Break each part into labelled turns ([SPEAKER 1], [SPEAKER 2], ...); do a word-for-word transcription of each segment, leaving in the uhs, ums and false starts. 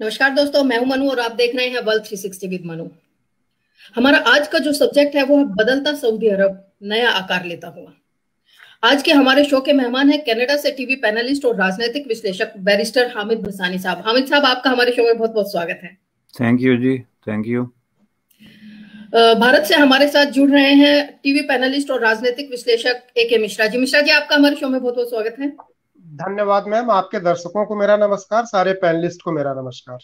[SPEAKER 1] नमस्कार दोस्तों, मैं हूं मनु और आप देख रहे हैं world three sixty with Manu. हमारा आज का जो सब्जेक्ट है वो है बदलता सऊदी अरब, नया आकार लेता हुआ। आज के हमारे शो के मेहमान हैं कनाडा से टीवी पैनलिस्ट और राजनीतिक विश्लेषक बैरिस्टर हामिद भसानी साहब। हामिद साहब, आपका हमारे शो में बहुत बहुत स्वागत है।
[SPEAKER 2] Thank you ji, thank you.
[SPEAKER 1] Bharat से हमारे साथ जुड़ रहे हैं टीवी पैनलिस्ट और राजनीतिक विश्लेषक ए के मिश्रा जी। मिश्रा जी, आपका हमारे शो में बहुत बहुत स्वागत है।
[SPEAKER 3] धन्यवाद मैम। आपके दर्शकों को मेरा नमस्कार, सारे पैनलिस्ट को मेरा नमस्कार।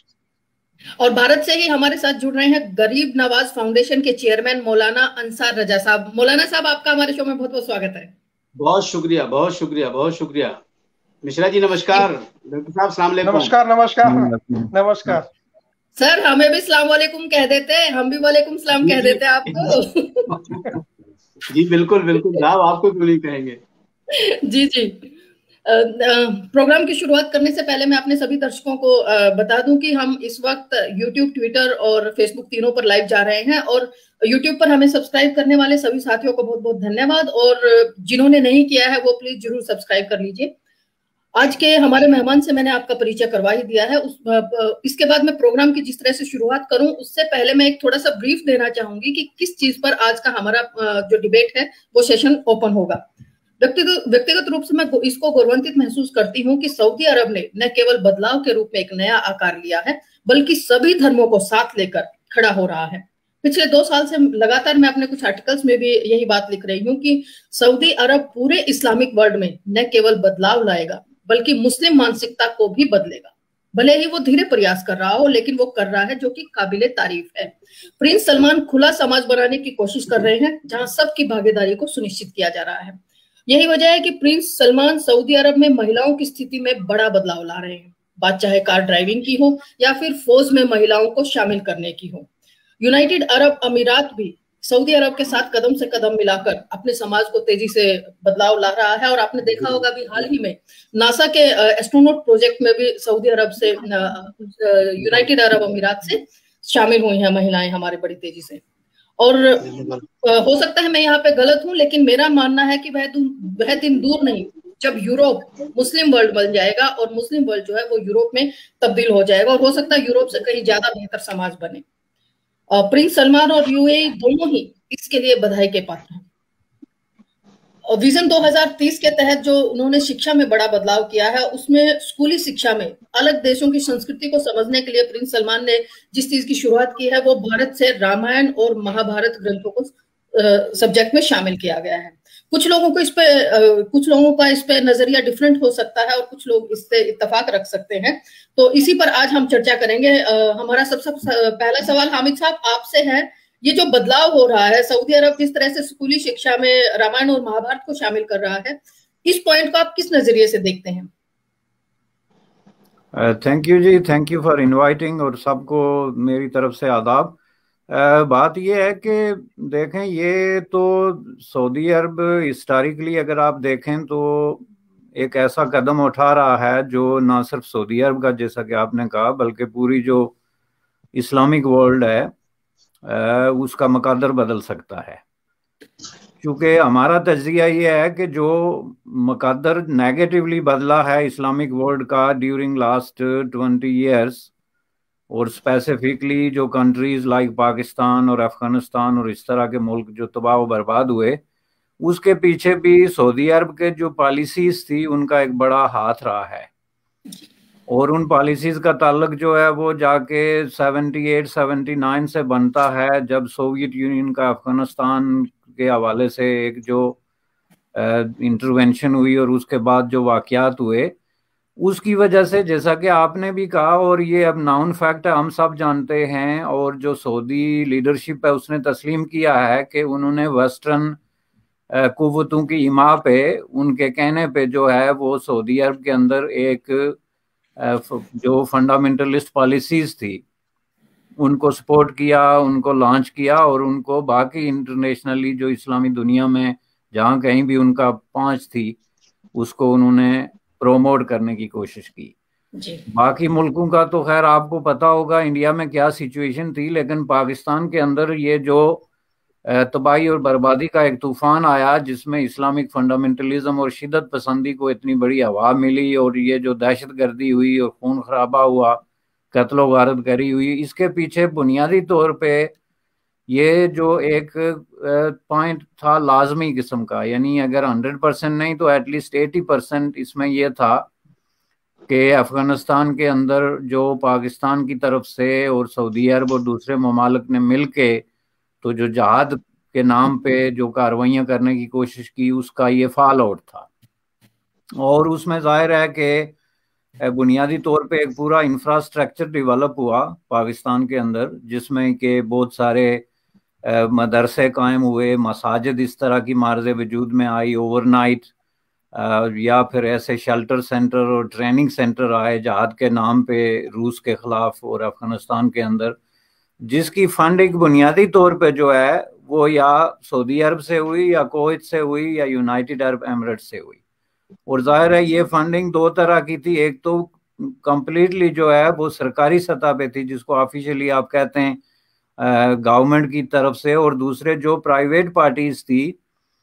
[SPEAKER 1] और भारत से ही हमारे साथ जुड़ रहे हैं गरीब नवाज फाउंडेशन के चेयरमैन मौलाना अंसार रजा साहब। मौलाना साहब, आपका हमारे शो में बहुत बहुत स्वागत है।
[SPEAKER 4] बहुत शुक्रिया, बहुत शुक्रिया, बहुत शुक्रिया। मिश्रा जी नमस्कार। डॉक्टर साहब सलाम अलैकुम।
[SPEAKER 3] नमस्कार नमस्कार नमस्कार।
[SPEAKER 1] सर, हमें भी सलाम वालेकुम कह देते, हम भी वालेकुम सलाम कह देते आपको।
[SPEAKER 4] जी बिल्कुल बिल्कुल साहब, आपको क्यों नहीं कहेंगे।
[SPEAKER 1] जी जी। प्रोग्राम की शुरुआत करने से पहले मैं अपने सभी दर्शकों को बता दूं कि हम इस वक्त यूट्यूब, ट्विटर और फेसबुक तीनों पर लाइव जा रहे हैं और यूट्यूब पर हमें सब्सक्राइब करने वाले सभी साथियों को बहुत बहुत धन्यवाद, और जिन्होंने नहीं किया है वो प्लीज जरूर सब्सक्राइब कर लीजिए। आज के हमारे मेहमान से मैंने आपका परिचय करवा ही दिया है। उस इसके बाद मैं प्रोग्राम की जिस तरह से शुरुआत करूं उससे पहले मैं एक थोड़ा सा ब्रीफ देना चाहूंगी कि किस चीज पर आज का हमारा जो डिबेट है वो सेशन ओपन होगा। व्यक्तिगत व्यक्तिगत रूप से मैं इसको गौरवान्वित महसूस करती हूं कि सऊदी अरब ने न केवल बदलाव के रूप में एक नया आकार लिया है, बल्कि सभी धर्मों को साथ लेकर खड़ा हो रहा है। पिछले दो साल से लगातार मैं अपने कुछ आर्टिकल्स में भी यही बात लिख रही हूं कि सऊदी अरब पूरे इस्लामिक वर्ल्ड में न केवल बदलाव लाएगा, बल्कि मुस्लिम मानसिकता को भी बदलेगा। भले ही वो धीरे प्रयास कर रहा हो, लेकिन वो कर रहा है, जो कि काबिले तारीफ है। प्रिंस सलमान खुला समाज बनाने की कोशिश कर रहे हैं, जहां सबकी भागीदारी को सुनिश्चित किया जा रहा है। यही वजह है कि प्रिंस सलमान सऊदी अरब में महिलाओं की स्थिति में बड़ा बदलाव ला रहे हैं, बात चाहे कार ड्राइविंग की हो या फिर फौज में महिलाओं को शामिल करने की हो। यूनाइटेड अरब अमीरात भी सऊदी अरब के साथ कदम से कदम मिलाकर अपने समाज को तेजी से बदलाव ला रहा है। और आपने देखा होगा भी हाल ही में नासा के एस्ट्रोनॉट प्रोजेक्ट में भी सऊदी अरब से, यूनाइटेड अरब अमीरात से शामिल हुई हैं महिलाएं हमारे बड़ी तेजी से। और हो सकता है मैं यहाँ पे गलत हूं, लेकिन मेरा मानना है कि वह वह दिन दूर नहीं जब यूरोप मुस्लिम वर्ल्ड बन जाएगा और मुस्लिम वर्ल्ड जो है वो यूरोप में तब्दील हो जाएगा, और हो सकता है यूरोप से कहीं ज्यादा बेहतर समाज बने। प्रिंस सलमान और यूएई दोनों ही इसके लिए बधाई के पात्र हैं। विजन दो हज़ार तीस के तहत जो उन्होंने शिक्षा में बड़ा बदलाव किया है, उसमें स्कूली शिक्षा में अलग देशों की संस्कृति को समझने के लिए प्रिंस सलमान ने जिस चीज की शुरुआत की है वो भारत से रामायण और महाभारत ग्रंथों को सब्जेक्ट में शामिल किया गया है। कुछ लोगों को इस पे कुछ लोगों का इस पे नजरिया डिफरेंट हो सकता है और कुछ लोग इससे इत्तेफाक रख सकते हैं, तो इसी पर आज हम चर्चा करेंगे। हमारा सबसे पहला सवाल हामिद साहब आपसे है, ये जो बदलाव हो रहा है, सऊदी अरब जिस तरह से स्कूली शिक्षा में रामायण और महाभारत को शामिल कर रहा है, इस पॉइंट को आप किस नजरिए से देखते हैं?
[SPEAKER 2] Thank you ji, thank you for inviting, और सबको मेरी तरफ से आदाब। uh, बात ये है कि देखें, ये तो सऊदी अरब हिस्टोरिकली अगर आप देखें तो एक ऐसा कदम उठा रहा है जो ना सिर्फ सऊदी अरब का, जैसा कि आपने कहा, बल्कि पूरी जो इस्लामिक वर्ल्ड है आ, उसका मकद्दर बदल सकता है। क्योंकि हमारा तज्जिया ये है कि जो मकद्दर नेगेटिवली बदला है इस्लामिक वर्ल्ड का ड्यूरिंग लास्ट ट्वेंटी इयर्स, और स्पेसिफिकली जो कंट्रीज लाइक पाकिस्तान और अफगानिस्तान और इस तरह के मुल्क जो तबाह बर्बाद हुए, उसके पीछे भी सऊदी अरब के जो पॉलिसीज थी उनका एक बड़ा हाथ रहा है। और उन पॉलिसीज का ताल्लुक जो है वो जाके अठहत्तर उन्यासी से बनता है, जब सोवियत यूनियन का अफगानिस्तान के हवाले से एक जो इंटरवेंशन हुई और उसके बाद जो वाकयात हुए, उसकी वजह से, जैसा कि आपने भी कहा और ये अब नाउन फैक्ट है, हम सब जानते हैं, और जो सऊदी लीडरशिप है उसने तस्लीम किया है कि उन्होंने वेस्टर्न कुव्वतों की हिमा पे, उनके कहने पे जो है वो सऊदी अरब के अंदर एक जो फंडामेंटलिस्ट पॉलिसीज थी उनको सपोर्ट किया, उनको लॉन्च किया, और उनको बाकी इंटरनेशनली जो इस्लामी दुनिया में जहाँ कहीं भी उनका पहुंच थी उसको उन्होंने प्रोमोट करने की कोशिश की जी। बाकी मुल्कों का तो खैर आपको पता होगा इंडिया में क्या सिचुएशन थी, लेकिन पाकिस्तान के अंदर ये जो तबाही और बर्बादी का एक तूफान आया जिसमें इस्लामिक फंडामेंटलिज्म और शिद्दत पसंदी को इतनी बड़ी हवा मिली, और ये जो दहशत गर्दी हुई और खून खराबा हुआ, कत्लो गारत करी हुई। इसके पीछे बुनियादी तौर पे ये जो एक पॉइंट था लाजमी किस्म का, यानी अगर हंड्रेड परसेंट नहीं तो एटलीस्ट एटी परसेंट इसमें यह था कि अफगानिस्तान के अंदर जो पाकिस्तान की तरफ से और सऊदी अरब और दूसरे ममालिक ने मिल के तो जो जहाद के नाम पे जो कार्रवाइयाँ करने की कोशिश की, उसका ये फॉल आउट था। और उसमें जाहिर है कि बुनियादी तौर पे एक पूरा इंफ्रास्ट्रक्चर डेवलप हुआ पाकिस्तान के अंदर, जिसमें कि बहुत सारे मदरसे कायम हुए, मसाजिद इस तरह की मार्ज़े वजूद में आई ओवरनाइट, या फिर ऐसे शेल्टर सेंटर और ट्रेनिंग सेंटर आए जहाद के नाम पे रूस के खिलाफ और अफगानिस्तान के अंदर, जिसकी फंडिंग बुनियादी तौर पे जो है वो या सऊदी अरब से हुई या कुवैत से हुई या यूनाइटेड अरब एमिरेट से हुई। और जाहिर है ये फंडिंग दो तरह की थी, एक तो कंप्लीटली जो है वो सरकारी सतह पे थी, जिसको ऑफिशियली आप कहते हैं गवर्नमेंट की तरफ से, और दूसरे जो प्राइवेट पार्टीज थी,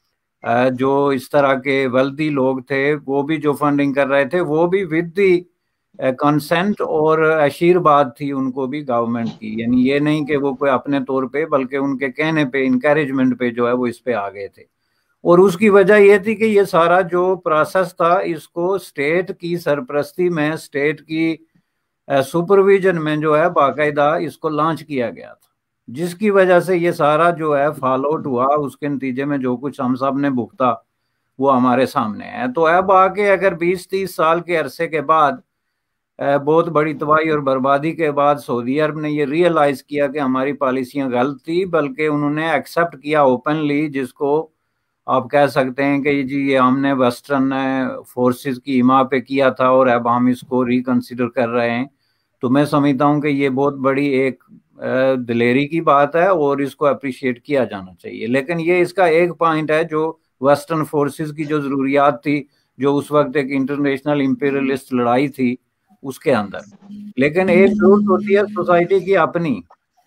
[SPEAKER 2] जो इस तरह के वेल्दी लोग थे, वो भी जो फंडिंग कर रहे थे, वो भी विद दी कंसेंट और आशीर्वाद थी उनको भी गवर्नमेंट की। यानी ये नहीं कि वो कोई अपने तौर पे, बल्कि उनके कहने पे, इनकरेजमेंट पे जो है वो इस पे आ गए थे। और उसकी वजह ये थी कि ये सारा जो प्रोसेस था, इसको स्टेट की सरपरस्ती में, स्टेट की सुपरविजन में जो है बाकायदा इसको लॉन्च किया गया था, जिसकी वजह से ये सारा जो है फॉल आउट हुआ। उसके नतीजे में जो कुछ हम सब ने भुगता वो हमारे सामने है। तो अब आके अगर बीस तीस साल के अरसे के बाद, बहुत बड़ी तबाही और बर्बादी के बाद, सऊदी अरब ने ये रियलाइज किया कि हमारी पॉलिसियां गलत थी, बल्कि उन्होंने एक्सेप्ट किया ओपनली, जिसको आप कह सकते हैं कि जी ये हमने वेस्टर्न फोर्सेस की हिमा पे किया था और अब हम इसको रिकंसिडर कर रहे हैं। तो मैं समझता हूँ कि ये बहुत बड़ी एक दिलेरी की बात है और इसको अप्रिशिएट किया जाना चाहिए। लेकिन ये इसका एक पॉइंट है, जो वेस्टर्न फोर्सेस की जो जरूरियात थी, जो उस वक्त एक इंटरनेशनल इंपीरियलिस्ट लड़ाई थी उसके अंदर। लेकिन एक जरूरत होती है सोसाइटी की अपनी,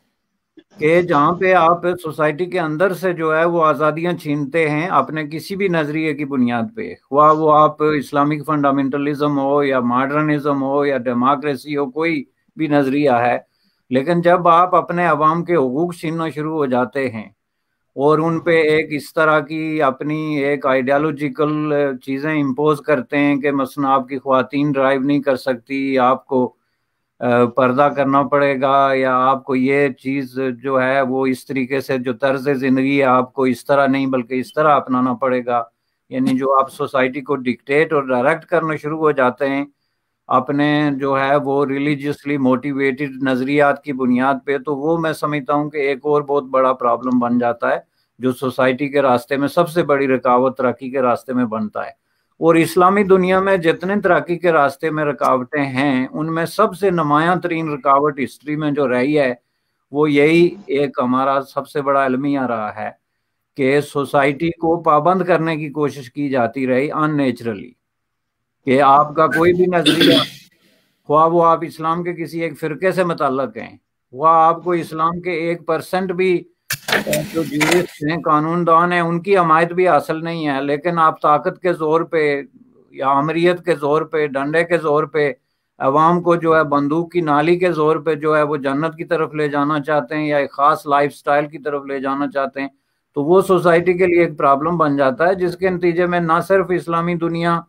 [SPEAKER 2] कि जहाँ पे आप सोसाइटी के अंदर से जो है वो आज़ादियाँ छीनते हैं अपने किसी भी नज़रिए की बुनियाद पे, हुआ वो आप इस्लामिक फंडामेंटलिज्म हो या मॉडर्निज्म हो या डेमोक्रेसी हो, कोई भी नज़रिया है। लेकिन जब आप अपने अवाम के हुकूक छीनना शुरू हो जाते हैं और उन पे एक इस तरह की अपनी एक आइडियालॉजिकल चीज़ें इम्पोज करते हैं कि मसलन आपकी ख्वातीन ड्राइव नहीं कर सकती, आपको पर्दा करना पड़ेगा, या आपको ये चीज़ जो है वो इस तरीके से, जो तर्ज ज़िंदगी है आपको इस तरह नहीं बल्कि इस तरह अपनाना पड़ेगा, यानी जो आप सोसाइटी को डिक्टेट और डायरेक्ट करना शुरू हो जाते हैं अपने जो है वो रिलीजियसली मोटिवेटेड नज़रियात की बुनियाद पे, तो वो मैं समझता हूँ कि एक और बहुत बड़ा प्रॉब्लम बन जाता है, जो सोसाइटी के रास्ते में सबसे बड़ी रुकावट तरक्की के रास्ते में बनता है। और इस्लामी दुनिया में जितने तरक्की के रास्ते में रुकावटें हैं, उनमें सबसे नुमायां तरीन रुकावट हिस्ट्री में जो रही है वो यही एक हमारा सबसे बड़ा अलमिया रहा है कि सोसाइटी को पाबंद करने की कोशिश की जाती रही अननेचुरली, कि आपका कोई भी नजरिया, हुआ वो आप इस्लाम के किसी एक फिरके से मुताल्लिक हैं, हुआ आपको इस्लाम के एक परसेंट भी जो जूरिस्ट हैं, कानूनदान हैं, उनकी हमायत भी हासिल नहीं है, लेकिन आप ताकत के जोर पे या आमरीत के जोर पे, डंडे के जोर पे, अवाम को जो है बंदूक की नाली के जोर पे जो है वो जन्नत की तरफ ले जाना चाहते हैं या एक खास लाइफ स्टाइल की तरफ ले जाना चाहते हैं, तो वो सोसाइटी के लिए एक प्रॉब्लम बन जाता है, जिसके नतीजे में ना सिर्फ इस्लामी दुनिया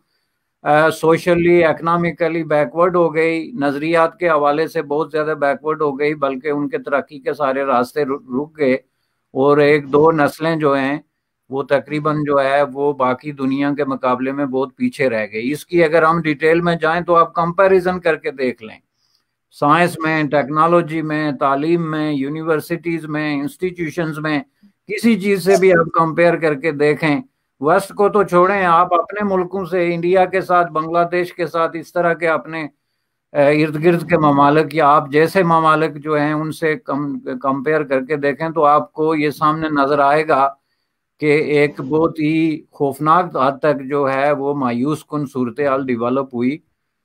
[SPEAKER 2] सोशली इकनॉमिकली बैकवर्ड हो गई, नजरियात के हवाले से बहुत ज़्यादा बैकवर्ड हो गई, बल्कि उनके तरक्की के सारे रास्ते रुक गए और एक दो नस्लें जो हैं वो तकरीबन जो है वो बाकी दुनिया के मुकाबले में बहुत पीछे रह गई। इसकी अगर हम डिटेल में जाएं तो आप कंपैरिजन करके देख लें, साइंस में, टेक्नोलॉजी में, तालीम में, यूनिवर्सिटीज़ में, इंस्टीट्यूशंस में, किसी चीज़ से भी आप कंपेयर करके देखें। वेस्ट को तो छोड़ें, आप अपने मुल्कों से, इंडिया के साथ, बांग्लादेश के साथ, इस तरह के अपने इर्द गिर्द के ममालिक या आप जैसे ममालिक जो हैं उनसे कम कंपेयर करके देखें तो आपको ये सामने नजर आएगा कि एक बहुत ही खौफनाक हद तक जो है वो मायूस कुन सूरत हाल डिवेलप हुई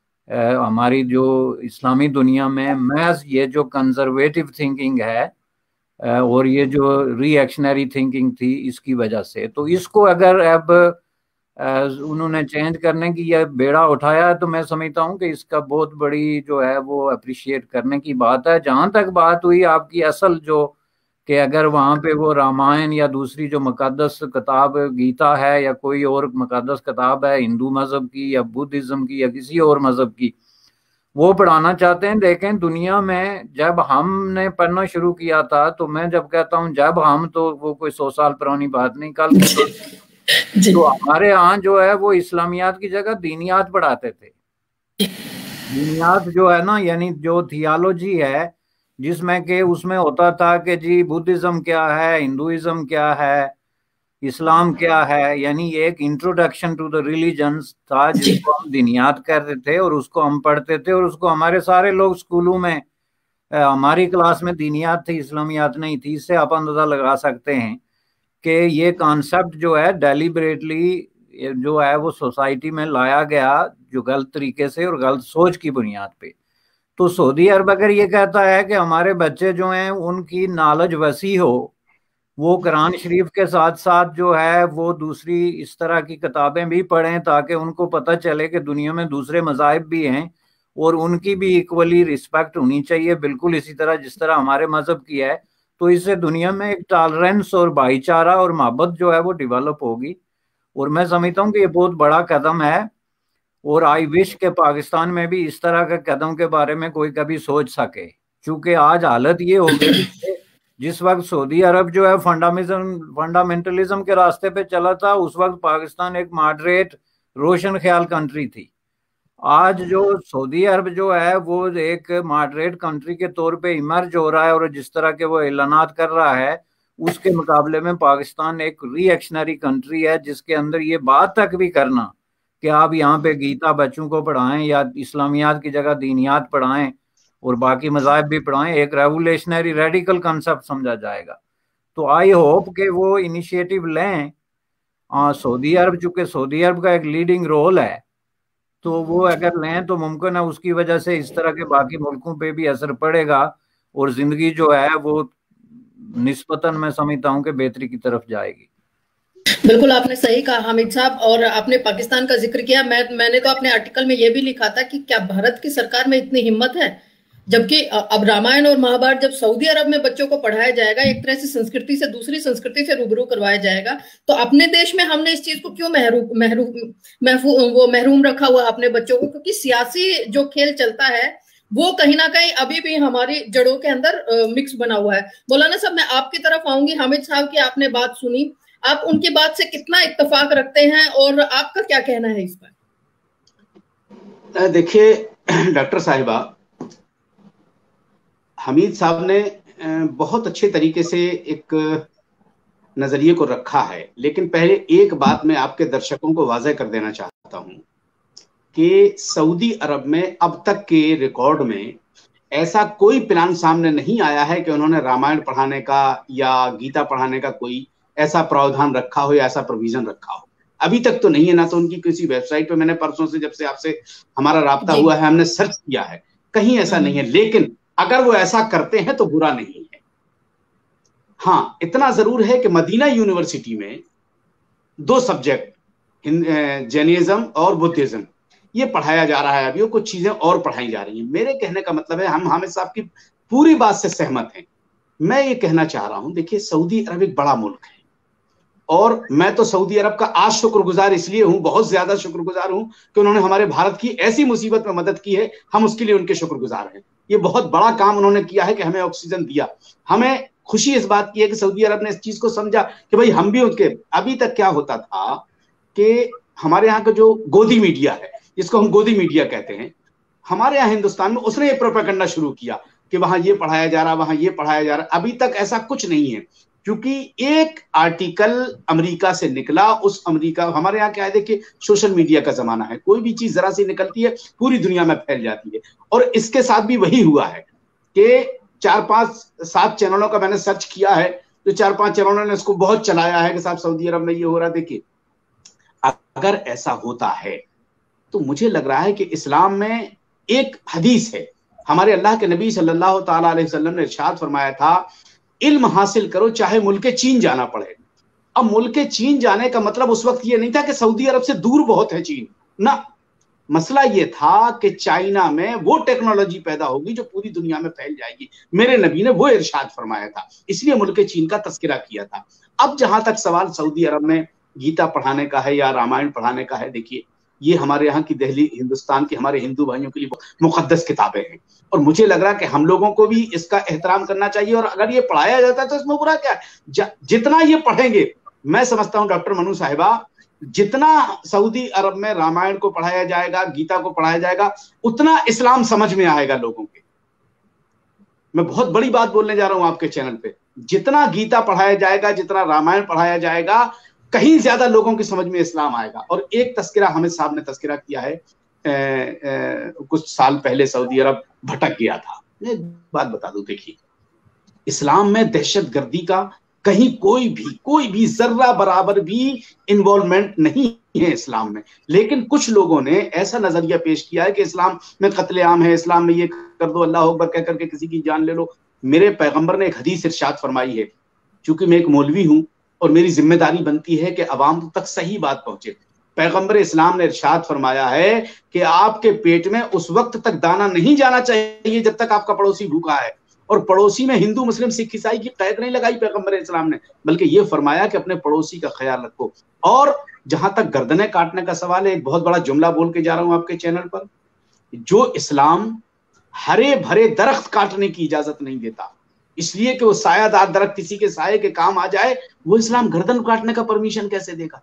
[SPEAKER 2] हमारी जो इस्लामी दुनिया में। महज ये जो कंजर्वेटिव थिंकिंग है और ये जो रिएक्शनरी थिंकिंग थी, इसकी वजह से। तो इसको अगर अब उन्होंने चेंज करने की यह बेड़ा उठाया, तो मैं समझता हूँ कि इसका बहुत बड़ी जो है वो अप्रिशिएट करने की बात है। जहाँ तक बात हुई आपकी असल जो कि अगर वहाँ पे वो रामायण या दूसरी जो मुकद्दस किताब गीता है या कोई और मुकद्दस किताब है हिंदू मजहब की या बुद्धिज्म की या किसी और मजहब की, वो पढ़ाना चाहते हैं। देखें दुनिया में जब हमने पढ़ना शुरू किया था, तो मैं जब कहता हूँ जब हम, तो वो कोई सौ साल पुरानी बात नहीं, कल तो हमारे यहाँ जो है वो इस्लामियात की जगह दीनियात पढ़ाते थे। दीनियात जो है ना, यानी जो थियोलॉजी है, जिसमें कि उसमें होता था कि जी बुद्धिज्म क्या है, हिंदुइज्म क्या है, इस्लाम क्या है, यानी एक इंट्रोडक्शन टू द रिलीजन्स था जिसको हम दीनियात करते थे और उसको हम पढ़ते थे। और उसको हमारे सारे लोग स्कूलों में, हमारी क्लास में दीनियात थी, इस्लामियात नहीं थी। इससे आप अंदाजा लगा सकते हैं कि ये कॉन्सेप्ट जो है डेलिबरेटली जो है वो सोसाइटी में लाया गया, जो गलत तरीके से और गलत सोच की बुनियाद पे। तो सऊदी अरब अगर ये कहता है कि हमारे बच्चे जो हैं उनकी नॉलेज वसी हो, वो कुरान शरीफ के साथ साथ जो है वो दूसरी इस तरह की किताबें भी पढ़ें, ताकि उनको पता चले कि दुनिया में दूसरे मज़ाहिब भी हैं और उनकी भी इक्वली रिस्पेक्ट होनी चाहिए, बिल्कुल इसी तरह जिस तरह हमारे मजहब की है। तो इससे दुनिया में एक टॉलरेंस और भाईचारा और मोहब्बत जो है वो डेवलप होगी। और मैं समझता हूँ कि ये बहुत बड़ा कदम है, और आई विश के पाकिस्तान में भी इस तरह के कदम के बारे में कोई कभी सोच सके। चूंकि आज हालत ये हो गई, जिस वक्त सऊदी अरब जो है फंडामेंटलिज्म फंडामेंटलिज्म के रास्ते पे चला था, उस वक्त पाकिस्तान एक मॉडरेट रोशन ख्याल कंट्री थी। आज जो सऊदी अरब जो है वो एक मॉडरेट कंट्री के तौर पे इमर्ज हो रहा है, और जिस तरह के वो ऐलानात कर रहा है, उसके मुकाबले में पाकिस्तान एक रिएक्शनरी कंट्री है, जिसके अंदर ये बात तक भी करना कि आप यहाँ पे गीता बच्चों को पढ़ाएं या इस्लामियात की जगह दीनियात पढ़ाएं और बाकी मज़ाहिब भी पढ़ाएं, एक रेवोल्यूशनरी रेडिकल कंसेप्ट समझा जाएगा। तो आई होप कि वो इनिशिएटिव लें। सऊदी अरब, चूंकि सऊदी अरब का एक लीडिंग रोल है, तो वो अगर लें तो मुमकिन है उसकी वजह से इस तरह के बाकी मुल्कों पे भी असर पड़ेगा और जिंदगी जो है वो निस्बतन मैं समझता हूँ कि बेहतरी की तरफ जाएगी।
[SPEAKER 1] बिल्कुल आपने सही कहा हामिद साहब, और आपने पाकिस्तान का जिक्र किया। मैं मैंने तो अपने आर्टिकल में ये भी लिखा था कि क्या भारत की सरकार में इतनी हिम्मत है, जबकि अब रामायण और महाभारत जब सऊदी अरब में बच्चों को पढ़ाया जाएगा, एक तरह से संस्कृति से दूसरी संस्कृति से रूबरू करवाया जाएगा, तो अपने देश में हमने इस चीज को क्यों महरूम महरूम महफूम वो महरूम रखा हुआ अपने बच्चों को? क्योंकि सियासी जो खेल चलता है वो कहीं ना कहीं अभी भी हमारी जड़ों के अंदर मिक्स बना हुआ है। मौलाना साहब, मैं आपकी तरफ आऊंगी। हामिद साहब की आपने बात सुनी, आप उनकी बात से कितना इत्तेफाक रखते हैं और आपका क्या कहना है इस पर?
[SPEAKER 4] देखिए डॉक्टर साहिबा, हमीद साहब ने बहुत अच्छे तरीके से एक नजरिए को रखा है, लेकिन पहले एक बात मैं आपके दर्शकों को वाज़ेह कर देना चाहता हूं कि सऊदी अरब में अब तक के रिकॉर्ड में ऐसा कोई प्लान सामने नहीं आया है कि उन्होंने रामायण पढ़ाने का या गीता पढ़ाने का कोई ऐसा प्रावधान रखा हो या ऐसा प्रोविजन रखा हो। अभी तक तो नहीं है, ना तो उनकी किसी वेबसाइट पे, मैंने परसों से जब से आपसे हमारा राब्ता हुआ है हमने सर्च किया है, कहीं ऐसा नहीं है। लेकिन अगर वो ऐसा करते हैं तो बुरा नहीं है। हाँ, इतना जरूर है कि मदीना यूनिवर्सिटी में दो सब्जेक्ट जैनिज्म और बुद्धिज्म ये पढ़ाया जा रहा है, अभी वो कुछ चीजें और पढ़ाई जा रही हैं। मेरे कहने का मतलब है, हम हामिद साहब की पूरी बात से सहमत हैं। मैं ये कहना चाह रहा हूं, देखिए सऊदी अरब एक बड़ा मुल्क है और मैं तो सऊदी अरब का आज शुक्रगुजार इसलिए हूं, बहुत ज्यादा शुक्रगुजार हूं कि उन्होंने हमारे भारत की ऐसी मुसीबत में मदद की है, हम उसके लिए उनके शुक्रगुजार हैं। ये बहुत बड़ा काम उन्होंने किया है कि हमें ऑक्सीजन दिया। हमें खुशी इस बात की है कि सऊदी अरब ने इस चीज को समझा कि भाई हम भी उनके। अभी तक क्या होता था कि हमारे यहाँ का जो गोदी मीडिया है, जिसको हम गोदी मीडिया कहते हैं, हमारे यहाँ हिंदुस्तान में उसने ये प्रोपेगेंडा शुरू किया कि वहां ये पढ़ाया जा रहा, वहां ये पढ़ाया जा रहा। अभी तक ऐसा कुछ नहीं है, क्योंकि एक आर्टिकल अमेरिका से निकला, उस अमेरिका, हमारे यहाँ क्या है, देखिए सोशल मीडिया का जमाना है, कोई भी चीज जरा सी निकलती है पूरी दुनिया में फैल जाती है। और इसके साथ भी वही हुआ है कि चार पांच सात चैनलों का मैंने सर्च किया है, तो चार पांच चैनलों ने इसको बहुत चलाया है कि साहब सऊदी अरब में ये हो रहा है। देखिए अगर ऐसा होता है तो मुझे लग रहा है कि इस्लाम में एक हदीस है, हमारे अल्लाह के नबी सल्लल्लाहु ताला अलैहि वसल्लम ने इरशाद फरमाया था, इल्म हासिल करो चाहे मुल्क चीन जाना पड़े। अब मुल्क चीन जाने का मतलब उस वक्त ये नहीं था कि सऊदी अरब से दूर बहुत है चीन, ना, मसला ये था कि चाइना में वो टेक्नोलॉजी पैदा होगी जो पूरी दुनिया में फैल जाएगी। मेरे नबी ने वो इरशाद फरमाया था, इसलिए मुल्क चीन का तस्करा किया था। अब जहां तक सवाल सऊदी अरब में गीता पढ़ाने का है या रामायण पढ़ाने का है, देखिए ये हमारे यहाँ की दिल्ली हिंदुस्तान के हमारे हिंदू भाइयों के लिए मुकद्दस किताबें हैं, और मुझे लग रहा है कि हम लोगों को भी इसका एहतराम करना चाहिए। और अगर ये पढ़ाया जाता है तो इसमें बुरा क्या है? जितना ये पढ़ेंगे, मैं समझता हूं डॉक्टर मनु साहिबा, जितना सऊदी अरब में रामायण को पढ़ाया जाएगा, गीता को पढ़ाया जाएगा, उतना इस्लाम समझ में आएगा लोगों के। मैं बहुत बड़ी बात बोलने जा रहा हूं आपके चैनल पे, जितना गीता पढ़ाया जाएगा, जितना रामायण पढ़ाया जाएगा, कहीं ज्यादा लोगों की समझ में इस्लाम आएगा। और एक तस्करा हामिद साहब ने तस्करा किया है, ए, ए, कुछ साल पहले सऊदी अरब भटक गया था। मैं एक बात बता दूं, देखिए इस्लाम में दहशतगर्दी का कहीं कोई भी कोई भी जर्रा बराबर भी इन्वॉल्वमेंट नहीं है इस्लाम में, लेकिन कुछ लोगों ने ऐसा नजरिया पेश किया है कि इस्लाम में कत्लेआम है, इस्लाम में ये कर दो, अल्लाह अकबर कह करके किसी की जान ले लो। मेरे पैगंबर ने एक हदीस इरशाद फरमाई है, चूंकि मैं एक मौलवी हूं और मेरी जिम्मेदारी बनती है कि अवाम तक सही बात पहुंचे। पैगंबर इस्लाम ने इरशाद फरमाया है कि आपके पेट में उस वक्त तक दाना नहीं जाना चाहिए जब तक आपका पड़ोसी भूखा है। और पड़ोसी में हिंदू मुस्लिम सिख ईसाई की कैद नहीं लगाई पैगंबर इस्लाम ने, बल्कि ये फरमाया कि अपने पड़ोसी का ख्याल रखो। और जहां तक गर्दनें काटने का सवाल है, एक बहुत बड़ा जुमला बोल के जा रहा हूं आपके चैनल पर, जो इस्लाम हरे भरे दरख्त काटने की इजाजत नहीं देता, इसलिए कि वो सायादार दरख्त किसी के साये के काम आ जाए, वो इस्लाम गर्दन काटने का परमिशन कैसे देगा?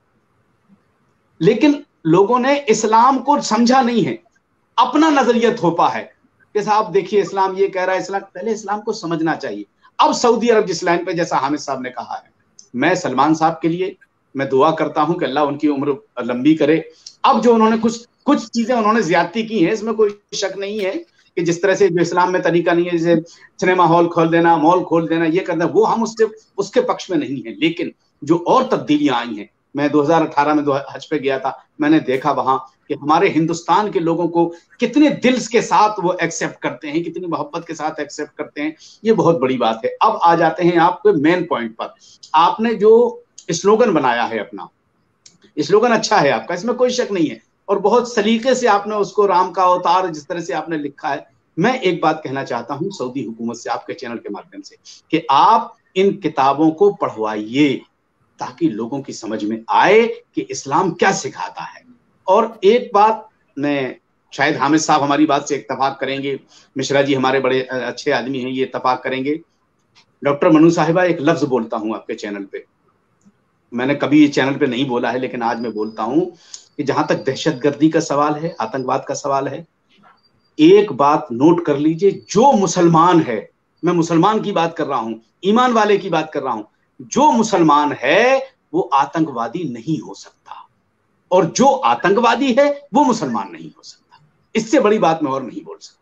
[SPEAKER 4] लेकिन लोगों ने इस्लाम को समझा नहीं है, अपना नजरिया थोपा है कि साहब देखिए इस्लाम ये कह रहा है, इस्लाम, पहले इस्लाम को समझना चाहिए। अब सऊदी अरब जिस लाइन पे, जैसा हामिद साहब ने कहा है, मैं सलमान साहब के लिए मैं दुआ करता हूं कि अल्लाह उनकी उम्र लंबी करे। अब जो उन्होंने कुछ कुछ चीजें उन्होंने ज्यादती की हैं, इसमें कोई शक नहीं है कि जिस तरह से जो इस्लाम में तरीका नहीं है, जैसे सिनेमा हॉल खोल देना, मॉल खोल देना, ये करना, वो हम उससे उसके पक्ष में नहीं है। लेकिन जो और तब्दीलियां आई हैं, मैं दो हज़ार अठारह में दो हज पे गया था, मैंने देखा वहां कि हमारे हिंदुस्तान के लोगों को कितने दिल के साथ वो एक्सेप्ट करते हैं, कितनी मोहब्बत के साथ एक्सेप्ट करते हैं, ये बहुत बड़ी बात है। अब आ जाते हैं आपके मेन पॉइंट पर। आपने जो स्लोगन बनाया है अपना, स्लोगन अच्छा है आपका, इसमें कोई शक नहीं है, और बहुत सलीके से आपने उसको राम का अवतार जिस तरह से आपने लिखा है। मैं एक बात कहना चाहता हूं सऊदी हुकूमत से आपके चैनल के माध्यम से कि आप इन किताबों को पढ़वाइए ताकि लोगों की समझ में आए कि इस्लाम क्या सिखाता है। और एक बात, मैं शायद हामिद साहब हमारी बात से इत्तफाक करेंगे, मिश्रा जी हमारे बड़े अच्छे आदमी हैं, ये इत्तफाक करेंगे। डॉक्टर मनु साहिबा, एक लफ्ज बोलता हूं आपके चैनल पे, मैंने कभी ये चैनल पे नहीं बोला है लेकिन आज मैं बोलता हूं कि जहां तक दहशतगर्दी का सवाल है, आतंकवाद का सवाल है, एक बात नोट कर लीजिए, जो मुसलमान है, मैं मुसलमान की बात कर रहा हूं, ईमान वाले की बात कर रहा हूं, जो मुसलमान है वो आतंकवादी नहीं हो सकता, और जो आतंकवादी है वो मुसलमान नहीं हो सकता। इससे बड़ी बात मैं और नहीं बोल सकता।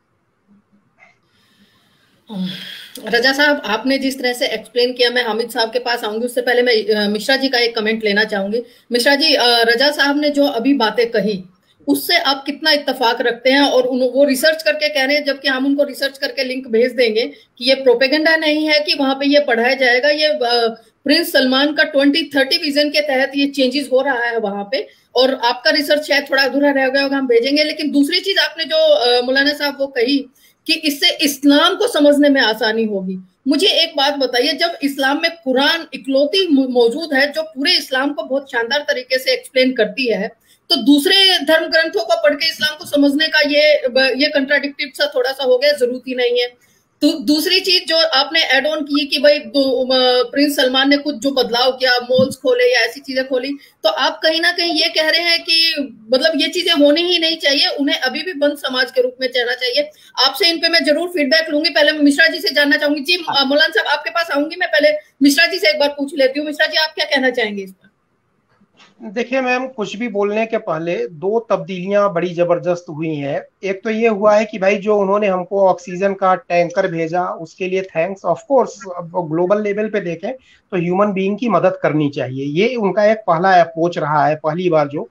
[SPEAKER 1] रजा साहब, आपने जिस तरह से एक्सप्लेन किया, मैं हामिद साहब के पास आऊंगी, उससे पहले मैं मिश्रा जी का एक कमेंट लेना चाहूंगी। मिश्रा जी, रजा साहब ने जो अभी बातें कही उससे आप कितना इत्तेफाक रखते हैं? और उन, वो रिसर्च करके कह रहे हैं, जबकि हम उनको रिसर्च करके लिंक भेज देंगे कि ये प्रोपेगेंडा नहीं है कि वहां पे ये पढ़ाया जाएगा, ये प्रिंस सलमान का ट्वेंटी थर्टी विजन के तहत ये चेंजेस हो रहा है वहां पे, और आपका रिसर्च शायद थोड़ा अधूरा रह गया होगा, हम भेजेंगे। लेकिन दूसरी चीज आपने जो मौलाना साहब वो कही कि इससे इस्लाम को समझने में आसानी होगी। मुझे एक बात बताइए, जब इस्लाम में कुरान इकलौती मौजूद है जो पूरे इस्लाम को बहुत शानदार तरीके से एक्सप्लेन करती है, तो दूसरे धर्म ग्रंथों को पढ़ के इस्लाम को समझने का ये ये कंट्राडिक्टिव सा थोड़ा सा हो गया, जरूरत ही नहीं है। तो दूसरी चीज जो आपने एड ऑन की कि भाई प्रिंस सलमान ने कुछ जो बदलाव किया, मॉल्स खोले या ऐसी चीजें खोली, तो आप कहीं ना कहीं ये कह रहे हैं कि मतलब ये चीजें होनी ही नहीं चाहिए, उन्हें अभी भी बंद समाज के रूप में चलना चाहिए। आपसे इन पे मैं जरूर फीडबैक लूंगी। पहले मैं मिश्रा जी से जानना चाहूंगी। जी मौलाना साहब, आपके पास आऊंगी, मैं पहले मिश्रा जी से एक बार पूछ लेती हूँ। मिश्रा जी, आप क्या कहना चाहेंगे इस पर?
[SPEAKER 3] देखिए मैम, कुछ भी बोलने के पहले दो तब्दीलियां बड़ी जबरदस्त हुई हैं। एक तो ये हुआ है कि भाई जो उन्होंने हमको ऑक्सीजन का टैंकर भेजा उसके लिए thanks. Of course global level पे देखें तो ह्यूमन बीइंग की मदद करनी चाहिए, ये उनका एक पहला अप्रोच रहा है, पहली बार जो।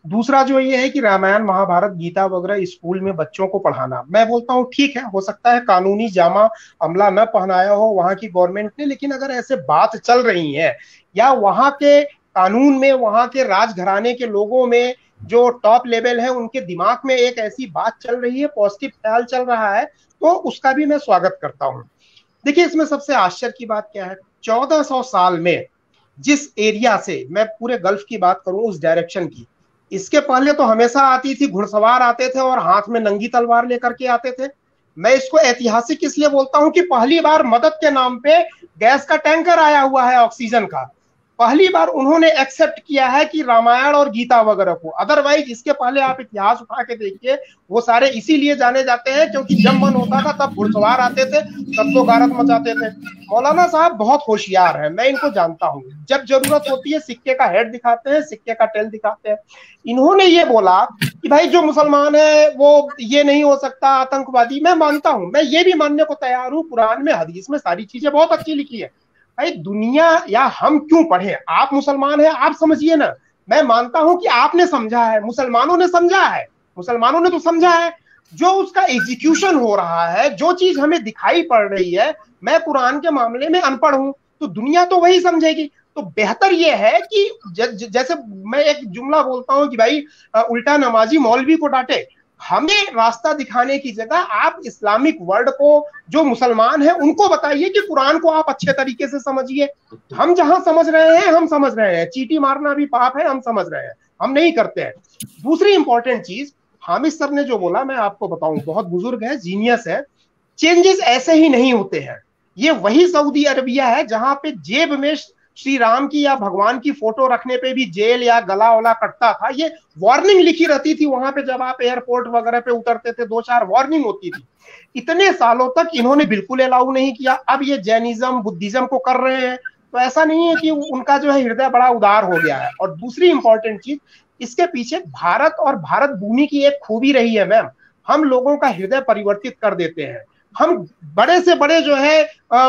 [SPEAKER 3] दूसरा जो ये है कि रामायण महाभारत गीता वगैरह स्कूल में बच्चों को पढ़ाना, मैं बोलता हूँ ठीक है, हो सकता है कानूनी जामा अमला न पहनाया हो वहां की गवर्नमेंट ने, लेकिन अगर ऐसे बात चल रही है या वहां के कानून में, वहां के राजघराने के लोगों में जो टॉप लेवल है उनके दिमाग में एक ऐसी बात चल रही है, पॉजिटिव ख्याल चल रहा है, तो उसका भी मैं स्वागत करता हूँ। देखिए इसमें सबसे आश्चर्य की बात क्या है, चौदह सौ साल में जिस एरिया से, मैं पूरे गल्फ की बात करूं उस डायरेक्शन की, इसके पहले तो हमेशा आती थी, घुड़सवार आते थे और हाथ में नंगी तलवार लेकर के आते थे। मैं इसको ऐतिहासिक इसलिए बोलता हूं कि पहली बार मदद के नाम पे गैस का टैंकर आया हुआ है, ऑक्सीजन का, पहली बार उन्होंने एक्सेप्ट किया है कि रामायण और गीता वगैरह को। अदरवाइज इसके पहले आप इतिहास उठा के देखिए, वो सारे इसीलिए जाने जाते हैं क्योंकि जब मन होता था तब घुड़सवार आते थे, तब तो गारत मचाते थे। मौलाना साहब बहुत होशियार है, मैं इनको जानता हूँ, जब जरूरत होती है सिक्के का हेड दिखाते हैं, सिक्के का टेल दिखाते हैं। इन्होंने ये बोला कि भाई जो मुसलमान है वो ये नहीं हो सकता आतंकवादी, मैं मानता हूँ, मैं ये भी मानने को तैयार हूँ, कुरान में हदीस में सारी चीजें बहुत अच्छी लिखी है। भाई दुनिया या हम क्यों पढ़े, आप मुसलमान हैं आप समझिए ना, मैं मानता हूं कि आपने समझा है, मुसलमानों ने समझा है, मुसलमानों ने तो समझा है, जो उसका एग्जीक्यूशन हो रहा है, जो चीज हमें दिखाई पड़ रही है, मैं कुरान के मामले में अनपढ़ हूं तो दुनिया तो वही समझेगी। तो बेहतर यह है कि ज, ज, जैसे मैं एक जुमला बोलता हूं कि भाई उल्टा नमाजी मौलवी को डांटे, हमें रास्ता दिखाने की जगह आप इस्लामिक वर्ल्ड को, जो मुसलमान है उनको बताइए कि कुरान को आप अच्छे तरीके से समझिए। हम जहां समझ रहे हैं हम समझ रहे हैं, चीटी मारना भी पाप है, हम समझ रहे हैं, हम नहीं करते हैं। दूसरी इंपॉर्टेंट चीज, हामिद सर ने जो बोला मैं आपको बताऊं, बहुत बुजुर्ग है, जीनियस है, चेंजेस ऐसे ही नहीं होते हैं। ये वही सऊदी अरबिया है जहां पे जेब में श्री राम की या भगवान की फोटो रखने पे भी जेल या गला वला कटता था, ये वार्निंग लिखी रहती थी वहां पे, जब आप एयरपोर्ट वगैरह पे उतरते थे दो चार वार्निंग होती थी। इतने सालों तक इन्होंने बिल्कुल अलाउ नहीं किया, अब ये जैनिज्म बुद्धिज्म को कर रहे हैं, तो ऐसा नहीं है कि उनका जो है हृदय बड़ा उदार हो गया है। और दूसरी इंपॉर्टेंट चीज, इसके पीछे भारत और भारत भूमि की एक खूबी रही है मैम, हम लोगों का हृदय परिवर्तित कर देते हैं। हम बड़े से बड़े जो है